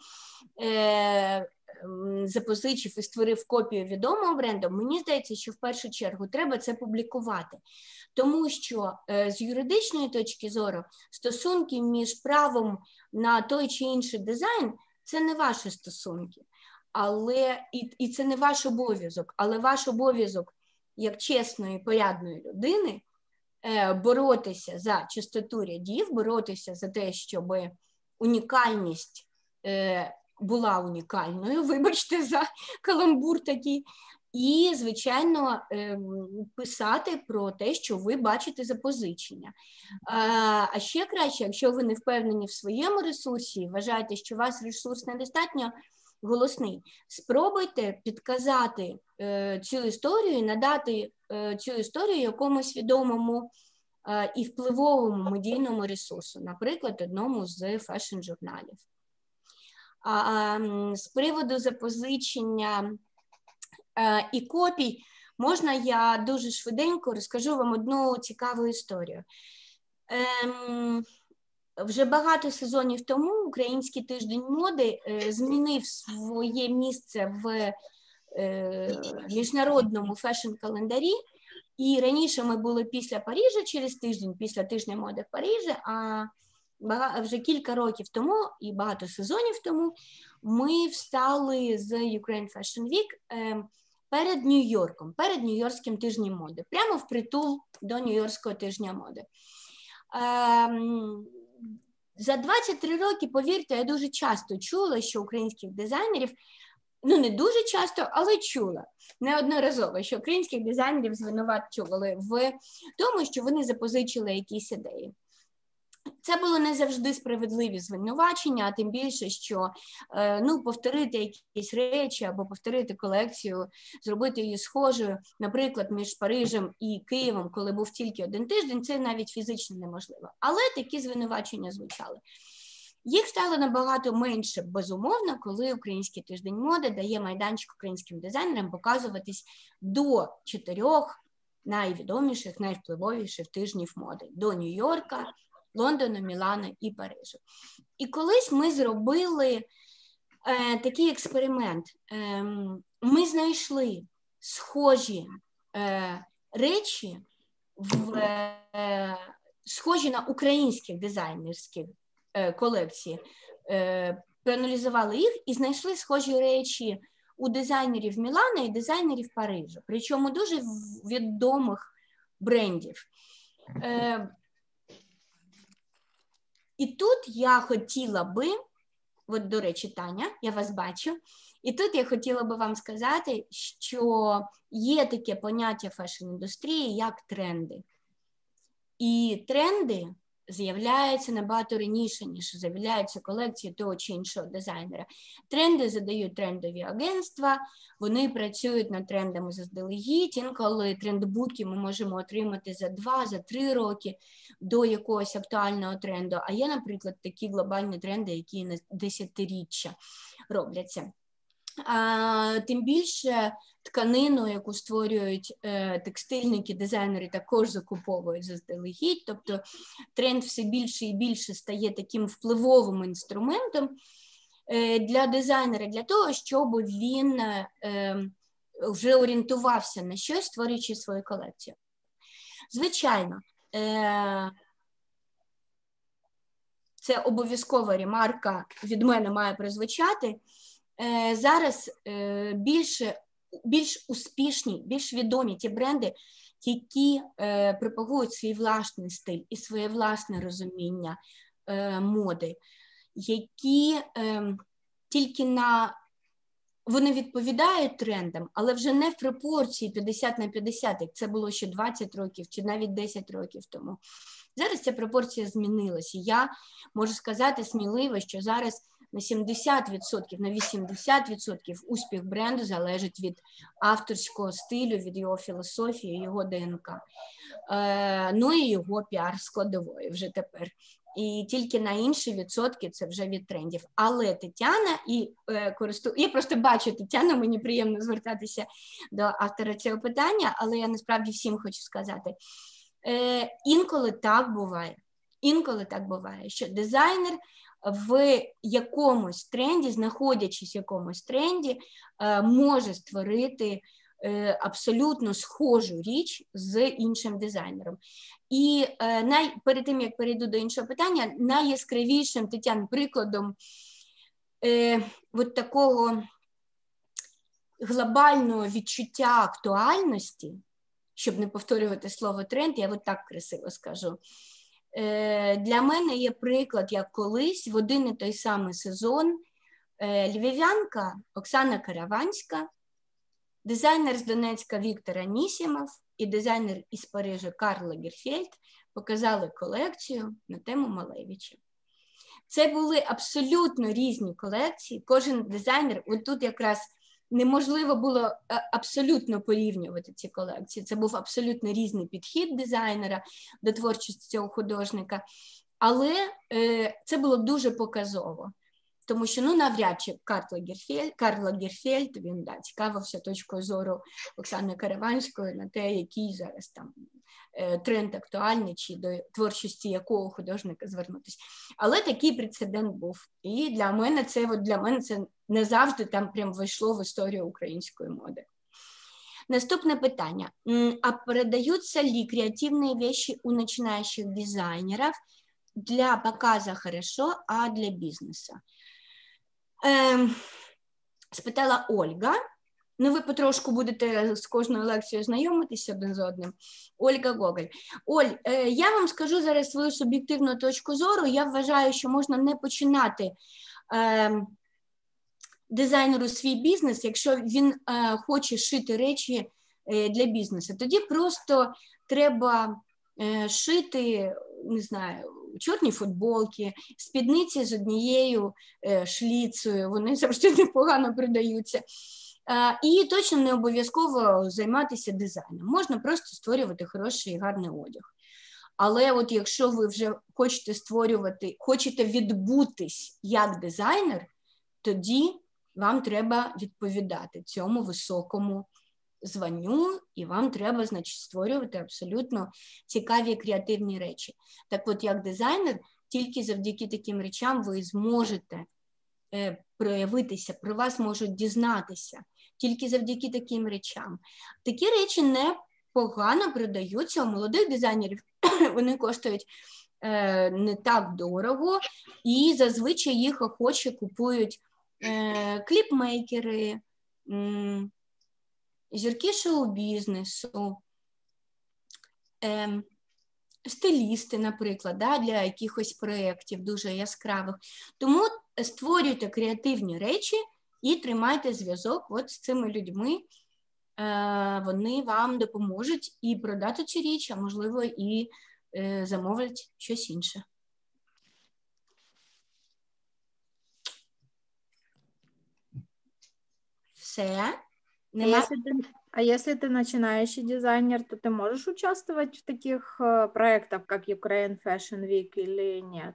е, запозичив і створив копію відомого бренду, мені здається, що в першу чергу треба це публікувати. Тому що е, з юридичної точки зору стосунки між правом на той чи інший дизайн – це не ваші стосунки. Але і, і це не ваш обов'язок, але ваш обов'язок як чесної, порядної людини е, боротися за чистоту рядів, боротися за те, щоб унікальність е, була унікальною, вибачте за каламбур такий, і, звичайно, е, писати про те, що ви бачите запозичення. А, а ще краще, якщо ви не впевнені в своєму ресурсі, вважаєте, що у вас ресурс недостатньо голосний, спробуйте підказати е, цю історію і надати е, цю історію якомусь відомому е, і впливовому медійному ресурсу, наприклад, одному з фешн-журналів. А, а з приводу запозичення е, і копій, можна я дуже швиденько розкажу вам одну цікаву історію. Ем, Вже багато сезонів тому Український тиждень моди е, змінив своє місце в е, міжнародному фешн-календарі. І раніше ми були після Парижа, через тиждень, після тижня моди в Парижі, а вже кілька років тому і багато сезонів тому ми встали з Ukraine Fashion Week е, перед Нью-Йорком, перед Нью-Йоркським тижнем моди, прямо впритул до Нью-Йоркського тижня моди. Е, За двадцять три роки, повірте, я дуже часто чула, що українських дизайнерів, ну не дуже часто, але чула неодноразово, що українських дизайнерів звинувачували в тому, що вони запозичили якісь ідеї. Це було не завжди справедливі звинувачення, а тим більше, що ну, повторити якісь речі або повторити колекцію, зробити її схожою, наприклад, між Парижем і Києвом, коли був тільки один тиждень, це навіть фізично неможливо. Але такі звинувачення звучали. Їх стало набагато менше, безумовно, коли Український тиждень моди дає майданчик українським дизайнерам показуватись до чотирьох найвідоміших, найвпливовіших тижнів моди. До Нью-Йорка, Лондону, Мілану і Парижу. І колись ми зробили е, такий експеримент. Е, ми знайшли схожі е, речі, в, е, схожі на українських дизайнерських е, колекцій, е, проаналізували їх і знайшли схожі речі у дизайнерів Мілана і дизайнерів Парижу, причому дуже відомих брендів. Е, І тут я хотіла би, от, до речі, Таня, я вас бачу, і тут я хотіла би вам сказати, що є таке поняття фешн-індустрії, як тренди. І тренди з'являються набагато раніше, ніж з'являються колекції того чи іншого дизайнера. Тренди задають трендові агентства, вони працюють над трендами заздалегідь, інколи трендбуки ми можемо отримати за два, за три роки до якогось актуального тренду, а є, наприклад, такі глобальні тренди, які на десятиріччя робляться. А, тим більше тканину, яку створюють е, текстильники, дизайнери, також закуповують заздалегідь, тобто тренд все більше і більше стає таким впливовим інструментом е, для дизайнера, для того, щоб він е, вже орієнтувався на щось, створюючи свою колекцію. Звичайно, е, це обов'язкова ремарка від мене має прозвучати, е, зараз е, більше, більш успішні, більш відомі ті бренди, які е, пропагують свій власний стиль і своє власне розуміння е, моди, які е, тільки на вони відповідають трендам, але вже не в пропорції п'ятдесят на п'ятдесят, як це було ще двадцять років чи навіть десять років тому. Зараз ця пропорція змінилася. Я можу сказати сміливо, що зараз на сімдесят відсотків, на вісімдесят відсотків успіх бренду залежить від авторського стилю, від його філософії, його ДНК. Е, ну і його піар-складової вже тепер. І тільки на інші відсотки це вже від трендів. Але Тетяна, і е, користу... я просто бачу Тетяну, мені приємно звертатися до автора цього питання, але я насправді всім хочу сказати, е, інколи так буває, інколи так буває, що дизайнер в якомусь тренді, знаходячись в якомусь тренді, е, може створити абсолютно схожу річ з іншим дизайнером. І е, най, перед тим, як перейду до іншого питання, найяскравішим, Тетян, прикладом е, от такого глобального відчуття актуальності, щоб не повторювати слово тренд, я от так красиво скажу, е, для мене є приклад, як колись в один і той самий сезон е, львів'янка Оксана Караванська, дизайнер з Донецька Віктор Анісімов і дизайнер із Парижа Карл Лагерфельд показали колекцію на тему Малевича. Це були абсолютно різні колекції, кожен дизайнер, от тут якраз неможливо було абсолютно порівнювати ці колекції, це був абсолютно різний підхід дизайнера до творчості цього художника, але е, це було дуже показово. Тому що, ну, навряд чи Карл Лагерфельд, Карл Лагерфельд, він, да, цікавився точкою зору Оксани Караванської на те, який зараз там тренд актуальний, чи до творчості якого художника звернутися. Але такий прецедент був. І для мене це, от для мене це не завжди там прям вийшло в історію української моди. Наступне питання. А передаются ли креативные вещи у начинающих дизайнеров для показа хорошо, а для бізнесу? Е, спитала Ольга. Ну, ви потрошку будете з кожною лекцією знайомитися один з одним. Ольга Гоголь. Оль, е, я вам скажу зараз свою суб'єктивну точку зору. Я вважаю, що можна не починати е, дизайнеру свій бізнес, якщо він е, хоче шити речі е, для бізнесу. Тоді просто треба е, шити, не знаю, чорні футболки, спідниці з однією е, шліцею, вони завжди непогано продаються. Е, і точно не обов'язково займатися дизайном. Можна просто створювати хороший і гарний одяг. Але от якщо ви вже хочете створювати, хочете відбутись як дизайнер, тоді вам треба відповідати цьому високому званню, і вам треба, значить, створювати абсолютно цікаві креативні речі. Так от, як дизайнер, тільки завдяки таким речам ви зможете е, проявитися, про вас можуть дізнатися, тільки завдяки таким речам. Такі речі непогано продаються у молодих дизайнерів, вони коштують е, не так дорого, і зазвичай їх охоче купують е, кліпмейкери, м, зірки шоу-бізнесу, е, стилісти, наприклад, да, для якихось проєктів дуже яскравих. Тому створюйте креативні речі і тримайте зв'язок от з цими людьми. Е, вони вам допоможуть і продати цю річ, а можливо і е, замовлять щось інше. Все. А если, ты, а если ты начинающий дизайнер, то ты можешь участвовать в таких э, проектах, как Ukraine Fashion Week, или нет?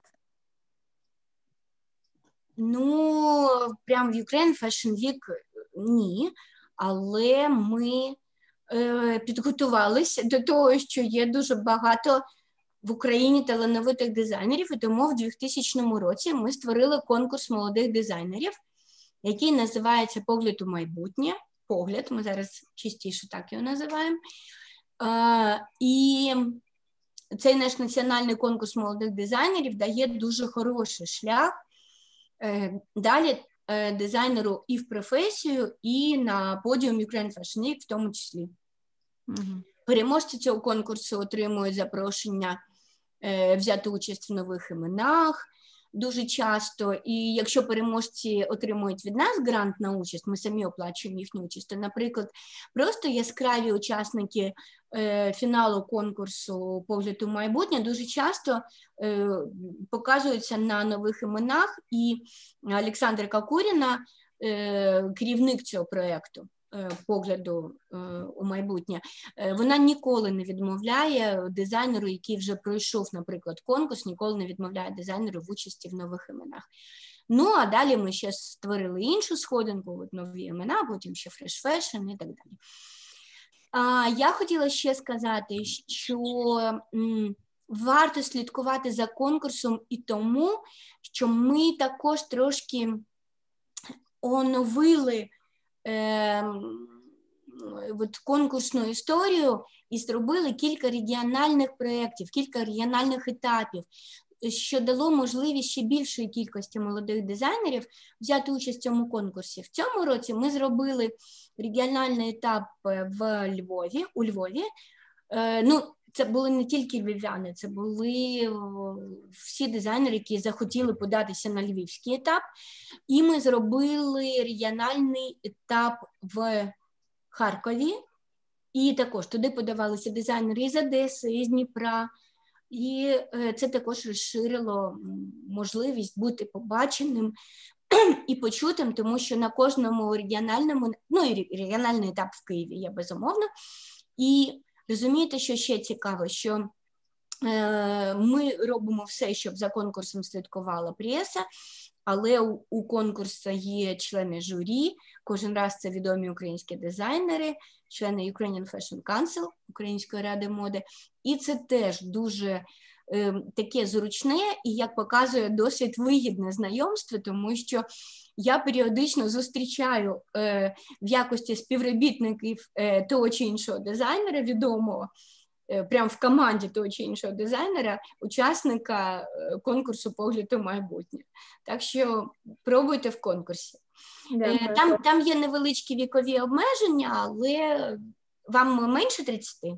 Ну, прям в Ukraine Fashion Week ні, але ми е, підготувалися до того, що є дуже багато в Україні талановитих дизайнерів, і тому в двохтисячному році ми створили конкурс молодих дизайнерів, який називається «Погляд у майбутнє». Погляд, ми зараз частіше так його називаємо. Е, і цей наш національний конкурс молодих дизайнерів дає дуже хороший шлях далі дизайнеру і в професію, і на подіум Ukraine Fashion Week в тому числі. Угу. Переможці цього конкурсу отримують запрошення взяти участь в нових іменах дуже часто, і якщо переможці отримують від нас грант на участь, ми самі оплачуємо їхню участь, то, наприклад, просто яскраві учасники е, фіналу конкурсу «Погляд у майбутнє» дуже часто е, показуються на нових іменах, і Олександра Кокуріна, е, керівник цього проєкту, погляду у майбутнє, вона ніколи не відмовляє дизайнеру, який вже пройшов, наприклад, конкурс, ніколи не відмовляє дизайнеру в участі в нових іменах. Ну, а далі ми ще створили іншу сходинку, от нові імена, потім ще Fresh Fashion і так далі. А, я хотіла ще сказати, що м, варто слідкувати за конкурсом і тому, що ми також трошки оновили от конкурсну історію і зробили кілька регіональних проєктів, кілька регіональних етапів, що дало можливість ще більшої кількості молодих дизайнерів взяти участь в цьому конкурсі. В цьому році ми зробили регіональний етап в Львові, у Львові. Ну, це були не тільки львів'яни, це були всі дизайнери, які захотіли податися на львівський етап. І ми зробили регіональний етап в Харкові. І також туди подавалися дизайнери із Одеси, із Дніпра. І це також розширило можливість бути побаченим і почутим, тому що на кожному регіональному, ну і регіональний етап в Києві є безумовно. І розумієте, що ще цікаво, що е, ми робимо все, щоб за конкурсом слідкувала преса, але у, у конкурсу є члени журі, кожен раз це відомі українські дизайнери, члени Ukrainian Fashion Council, Української ради моди, і це теж дуже е, таке зручне і, як показує, досить вигідне знайомство, тому що я періодично зустрічаю е, в якості співробітників е, того чи іншого дизайнера відомого, е, прямо в команді того чи іншого дизайнера, учасника е, конкурсу «Погляд у майбутнє». Так що пробуйте в конкурсі. Е, там, там є невеличкі вікові обмеження, але вам менше тридцяти?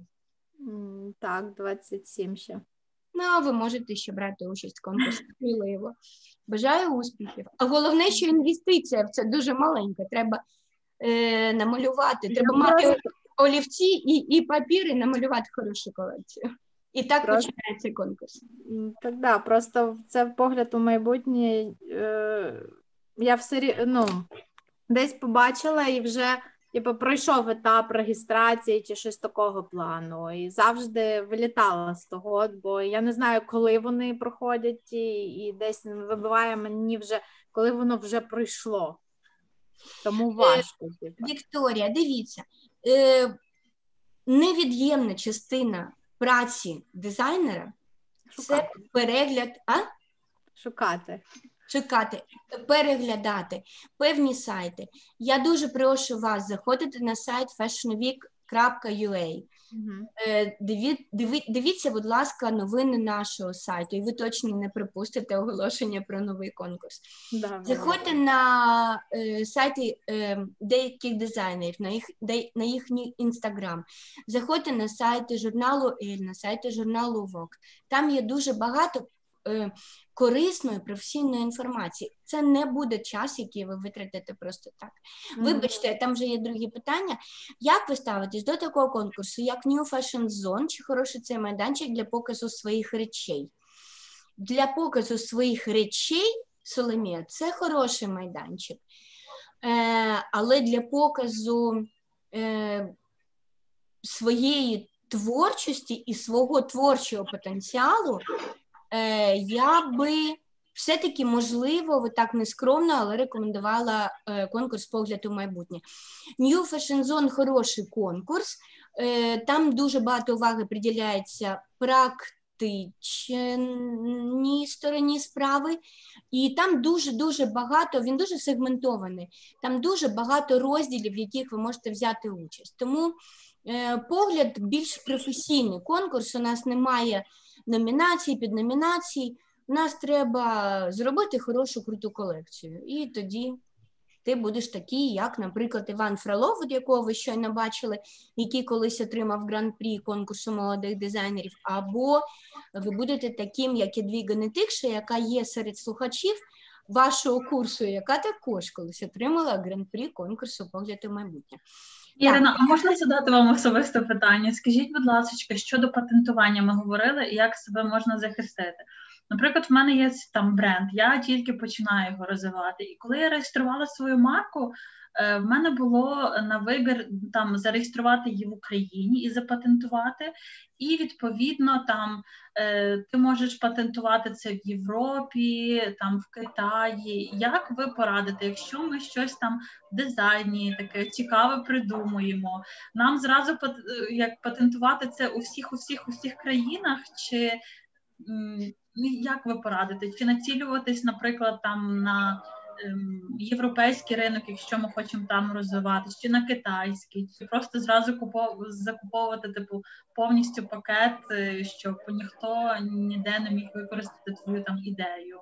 Так, двадцять сім ще. Ну, ви можете ще брати участь в конкурсі. Сміливо. Бажаю успіхів. А головне, що інвестиція в це дуже маленька. Треба е, намалювати, треба Я мати просто... олівці і, і папір, і намалювати хорошу колекцію. І так просто... починається конкурс. Так, да, просто це погляд у майбутнє. Е, я все, ну, десь побачила і вже типу, пройшов етап реєстрації чи щось такого плану. І завжди вилітала з того, бо я не знаю, коли вони проходять, і, і десь вибиває мені вже, коли воно вже пройшло. Тому важко. Типу. Вікторія, дивіться, е, невід'ємна частина праці дизайнера – це перегляд, а? Шукати. Шукати, переглядати певні сайти. Я дуже прошу вас заходити на сайт fashion week крапка ю а. Угу. Диві, диві, дивіться, будь ласка, новини нашого сайту, і ви точно не пропустите оголошення про новий конкурс. Да, заходьте да. на е, сайти е, деяких дизайнерів, на, їх, де, на їхній інстаграм. Заходьте на сайти журналу «Ель», на сайти журналу «Вог». Там є дуже багато корисної, професійної інформації. Це не буде час, який ви витратите просто так. Mm-hmm. Вибачте, там вже є другі питання. Як ви ставитесь до такого конкурсу, як New Fashion Zone, чи хороший цей майданчик для показу своїх речей? Для показу своїх речей, Соломія, це хороший майданчик. Е, але для показу е, своєї творчості і свого творчого потенціалу я би все-таки, можливо, ви так нескромно, але рекомендувала конкурс «Погляд у майбутнє». New Fashion Zone – хороший конкурс, там дуже багато уваги приділяється практичній стороні справи, і там дуже-дуже багато, він дуже сегментований, там дуже багато розділів, в яких ви можете взяти участь. Тому е, погляд більш професійний. Конкурс, у нас немає номінацій, підномінацій, у нас треба зробити хорошу, круту колекцію, і тоді ти будеш такий, як, наприклад, Іван Фролов, від якого ви щойно бачили, який колись отримав гран-прі конкурсу молодих дизайнерів, або ви будете таким, як Єдвіга Нетикша, яка є серед слухачів вашого курсу, яка також колись отримала гран-прі конкурсу «Погляд у майбутнє». Ірина, а можна задати вам особисте питання? Скажіть, будь ласка, щодо патентування ми говорили, і як себе можна захистити? Наприклад, в мене є там бренд, я тільки починаю його розвивати. І коли я реєструвала свою марку, в мене було на вибір там зареєструвати її в Україні і запатентувати. І, відповідно, там ти можеш патентувати це в Європі, там в Китаї. Як ви порадите, якщо ми щось там в дизайні таке цікаве придумуємо, нам зразу як патентувати це у всіх, у всіх, у всіх країнах, чи як ви порадите? Чи націлюватись, наприклад, там на ем, європейський ринок, якщо ми хочемо там розвиватися, чи на китайський, чи просто зразу купов... закуповувати типу повністю пакет, щоб ніхто ніде не міг використати твою там ідею?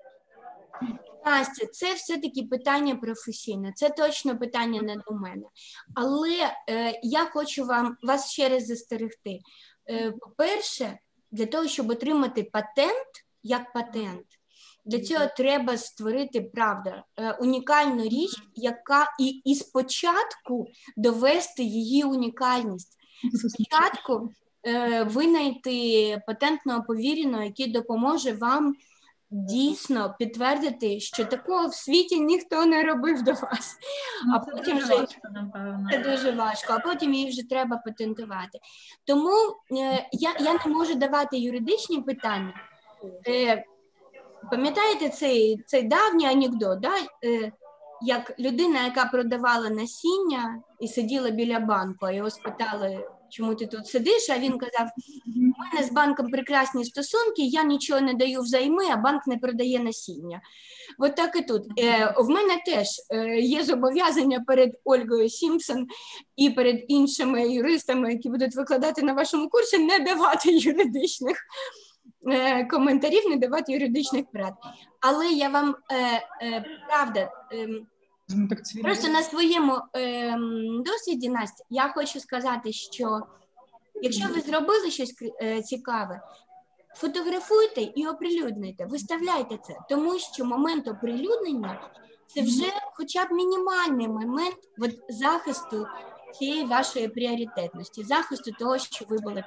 Настя, це все-таки питання професійне, це точно питання не до мене. Але е, я хочу вам, вас ще раз застерегти. Е, по-перше, для того, щоб отримати патент, як патент, для цього треба створити, правда, унікальну річ, яка і, і спочатку довести її унікальність. Спочатку е, винайти патентного повіреного, який допоможе вам дійсно підтвердити, що такого в світі ніхто не робив до вас. Ну, а це потім дуже вже, важко, напевно. Це дуже важко, а потім її вже треба патентувати. Тому е, я, я не можу давати юридичні питання. Е, пам'ятаєте цей, цей давній анекдот, да? е, як людина, яка продавала насіння і сиділа біля банку, а його спитали, чому ти тут сидиш, а він казав, у мене з банком прекрасні стосунки, я нічого не даю взайми, а банк не продає насіння. От так і тут. Е, в мене теж е, є зобов'язання перед Ольгою Сімпсон і перед іншими юристами, які будуть викладати на вашому курсі, не давати юридичних е, коментарів, не давати юридичних порад. Але я вам, е, е, правда, е, просто на своєму е, досвіді, Настя, я хочу сказати, що якщо ви зробили щось е, цікаве, фотографуйте і оприлюднюйте, виставляйте це, тому що момент оприлюднення – це вже хоча б мінімальний момент от, захисту цієї вашої пріоритетності, захисту того, що ви були.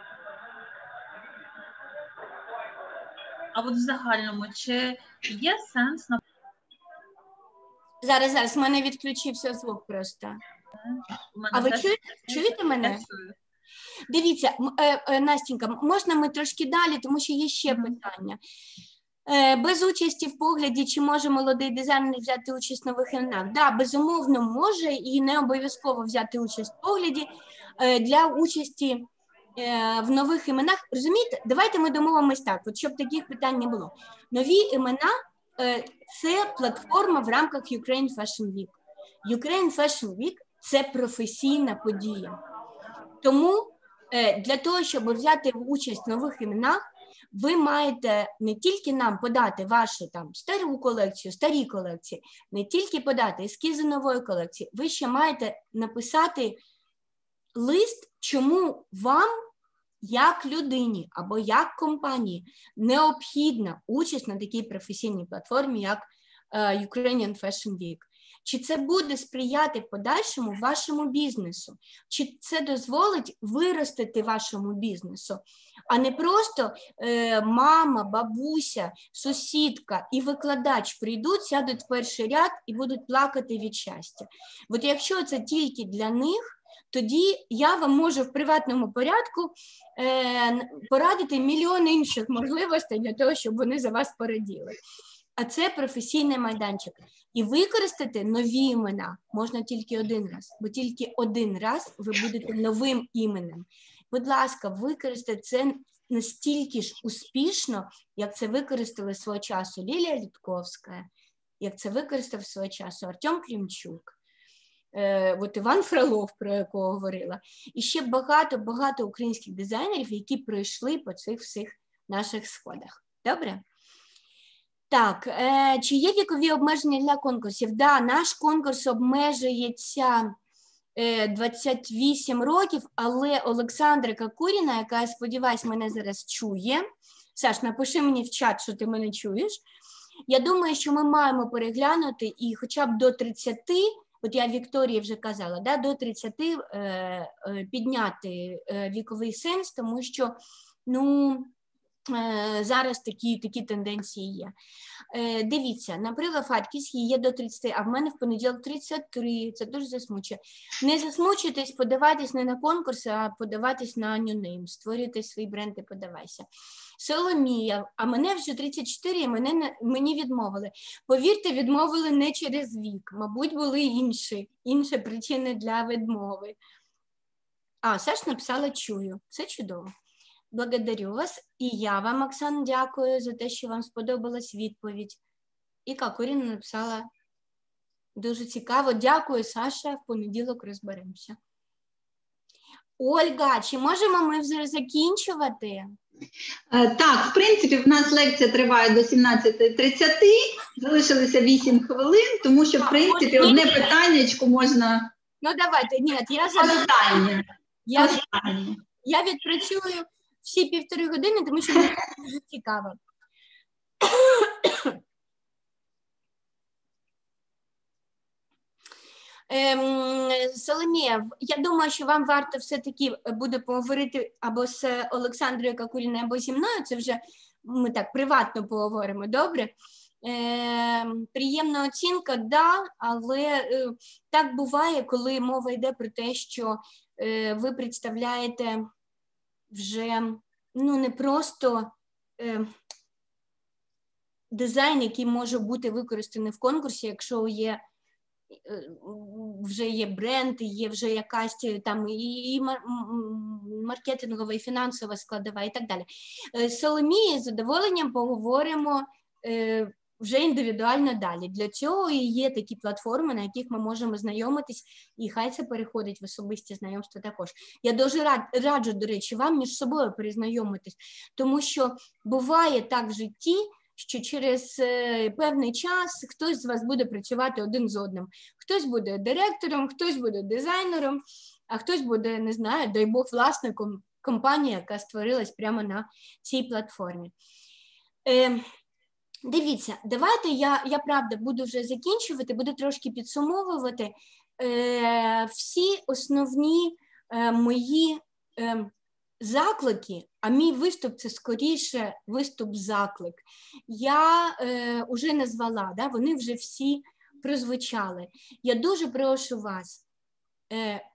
А от в загальному, чи є сенс на Зараз, зараз, в мене відключився звук просто. А ви чуєте, чуєте мене? Дивіться, Настенька, можна ми трошки далі, тому що є ще питання. Без участі в погляді, чи може молодий дизайнер взяти участь в нових іменах? Так, да, безумовно може і не обов'язково взяти участь в погляді. Для участі в нових іменах, розумієте, давайте ми домовимось так, от щоб таких питань не було. Нові імена – це платформа в рамках Ukraine Fashion Week. Ukraine Fashion Week – це професійна подія. Тому для того, щоб взяти участь в нових іменах, ви маєте не тільки нам подати вашу там стару колекцію, старі колекції, не тільки подати ескізи нової колекції, ви ще маєте написати лист, чому вам, як людині або як компанії, необхідна участь на такій професійній платформі, як uh, Ukrainian Fashion Week. Чи це буде сприяти в подальшому вашому бізнесу? Чи це дозволить виростити вашому бізнесу? А не просто е, мама, бабуся, сусідка і викладач прийдуть, сядуть в перший ряд і будуть плакати від щастя. От якщо це тільки для них, тоді я вам можу в приватному порядку е, порадити мільйон інших можливостей для того, щоб вони за вас пораділи. А це професійний майданчик. І використати нові імена можна тільки один раз, бо тільки один раз ви будете новим іменем. Будь ласка, використайте це настільки ж успішно, як це використали свого часу Лілія Літковська, як це використав свого часу Артем Клімчук, е, от Іван Фролов, про якого говорила, і ще багато-багато українських дизайнерів, які пройшли по цих всіх наших сходах. Добре? Так, е, чи є вікові обмеження для конкурсів? Так, да, наш конкурс обмежується е, двадцять вісім років, але Олександра Какуріна, яка, я сподіваюся, мене зараз чує. Саш, напиши мені в чат, що ти мене чуєш. Я думаю, що ми маємо переглянути і хоча б до тридцяти, от я Вікторії вже казала, да, до тридцяти е, е, підняти е, віковий сенс, тому що, ну, зараз такі, такі тенденції є. Е, дивіться, наприклад, Фаткіс є до тридцяти, а в мене в понеділок тридцять три, це дуже засмучує. Не засмучуйтесь, подавайтесь не на конкурси, а подавайтесь на нюнейм, створюйте свій бренд і подавайся. Соломія, а мене вже тридцять чотири, і мене, мені відмовили. Повірте, відмовили не через вік, мабуть, були інші, інші причини для відмови. А, Саш написала «чую», це чудово. Благодарю вас. І я вам, Оксан, дякую за те, що вам сподобалась відповідь. І Какуріна написала дуже цікаво. Дякую, Саша, в понеділок розберемося. Ольга, чи можемо ми вже закінчувати? Так, в принципі, в нас лекція триває до сімнадцятої тридцять, залишилося вісім хвилин, тому що, в принципі, одне питаннячко можна... Ну, давайте, ні, я Останнє. Я, я відпрацюю всі півтори години, тому що мені дуже цікаво. Ем, Соломія, я думаю, що вам варто все-таки буде поговорити або з Олександрою Какуріною, або зі мною. Це вже ми так приватно поговоримо, добре? Ем, приємна оцінка, да, але е, так буває, коли мова йде про те, що е, ви представляєте вже, ну, не просто е, дизайн, який може бути використаний в конкурсі, якщо є, е, вже є бренд, є вже якась там і, і маркетингова, і фінансова складова, і так далі. Е, Соломії з задоволенням поговоримо е, вже індивідуально далі. Для цього і є такі платформи, на яких ми можемо знайомитись, і хай це переходить в особисті знайомства також. Я дуже рад, раджу, до речі, вам між собою перезнайомитись, тому що буває так в житті, що через е, певний час хтось з вас буде працювати один з одним. Хтось буде директором, хтось буде дизайнером, а хтось буде, не знаю, дай Бог, власником компанії, яка створилась прямо на цій платформі. Е, Дивіться, давайте я, я правда, буду вже закінчувати, буду трошки підсумовувати е, всі основні е, мої е, заклики, а мій виступ – це скоріше виступ-заклик. Я е, вже назвала, да, вони вже всі прозвучали. Я дуже прошу вас, е,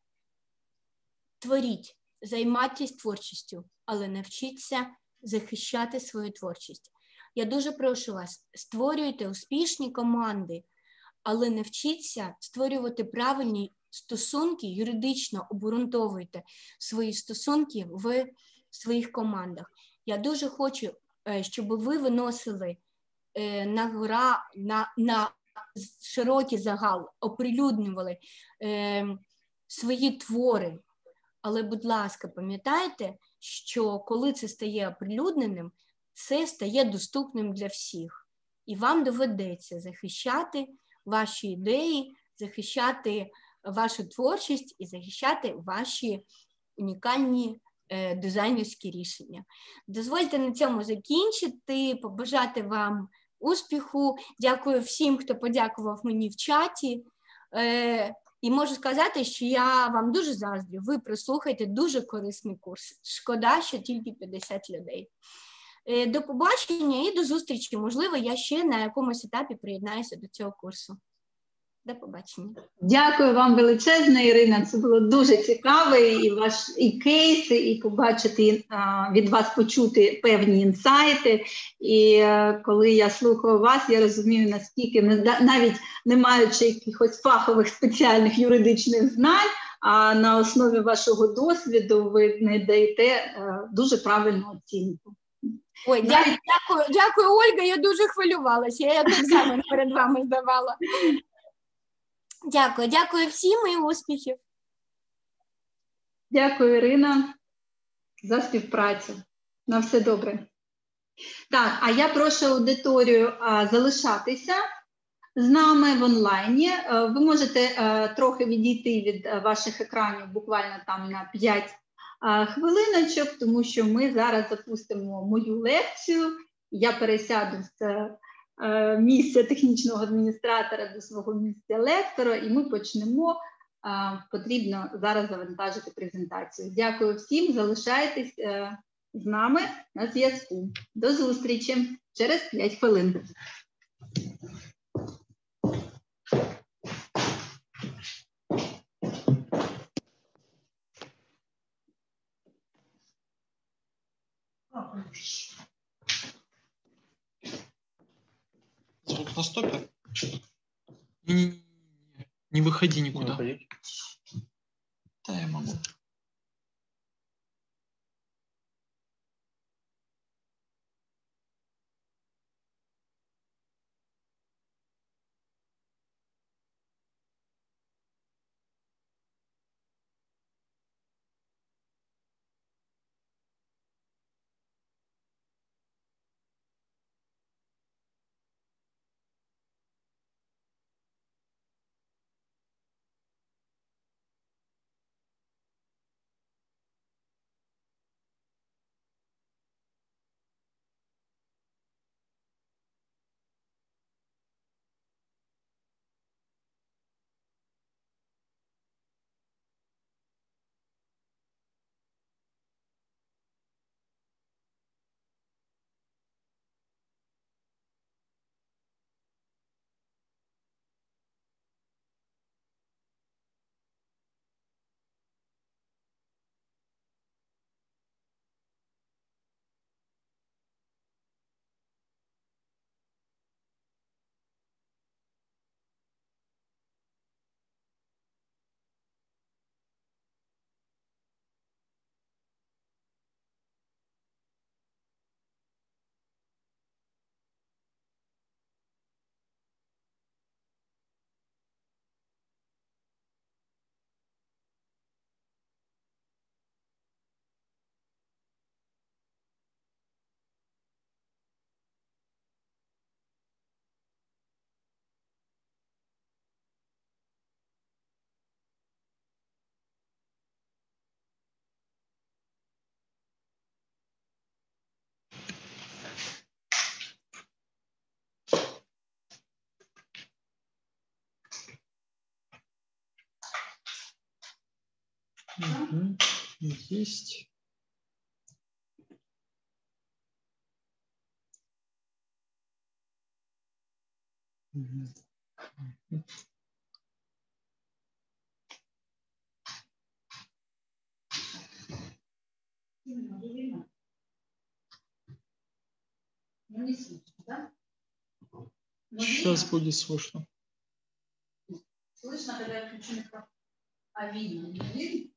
творіть, займайтесь творчістю, але навчіться захищати свою творчість. Я дуже прошу вас, створюйте успішні команди, але навчіться створювати правильні стосунки, юридично обґрунтовуйте свої стосунки в своїх командах. Я дуже хочу, щоб ви виносили на гора, на, на широкий загал, оприлюднювали е, свої твори. Але, будь ласка, пам'ятайте, що коли це стає оприлюдненим, це стає доступним для всіх. І вам доведеться захищати ваші ідеї, захищати вашу творчість і захищати ваші унікальні е, дизайнерські рішення. Дозвольте на цьому закінчити, побажати вам успіху. Дякую всім, хто подякував мені в чаті. Е, і можу сказати, що я вам дуже заздрю. Ви прослухаєте дуже корисний курс. Шкода, що тільки п'ятдесят людей. До побачення і до зустрічі. Можливо, я ще на якомусь етапі приєднаюся до цього курсу. До побачення. Дякую вам величезно, Ірина. Це було дуже цікаво, і ваш і кейси, і побачити, від вас почути певні інсайти. І коли я слухаю вас, я розумію, наскільки, навіть не маючи якихось фахових спеціальних юридичних знань, а на основі вашого досвіду ви не даєте дуже правильну оцінку. Ой, дякую, дякую, дякую, Ольга, я дуже хвилювалася, я як екзамен перед вами здавала. Дякую, дякую всім і успіхів. Дякую, Ірина, за співпрацю. На все добре. Так, а я прошу аудиторію а, залишатися з нами в онлайні. Ви можете а, трохи відійти від а, ваших екранів буквально там на п'ять а, хвилиночок, тому що ми зараз запустимо мою лекцію. Я пересяду з а, місця технічного адміністратора до свого місця лектора, і ми почнемо. А, потрібно зараз завантажити презентацію. Дякую всім, залишайтесь а, з нами на зв'язку. До зустрічі через п'ять хвилин. Звук на стопе? Не-не-не, не выходи никуда. Не выходи. Да, я могу. Угу. Есть. Угу. Сейчас будет слышно. Слышно, когда я включу микрофон. А видно не видно?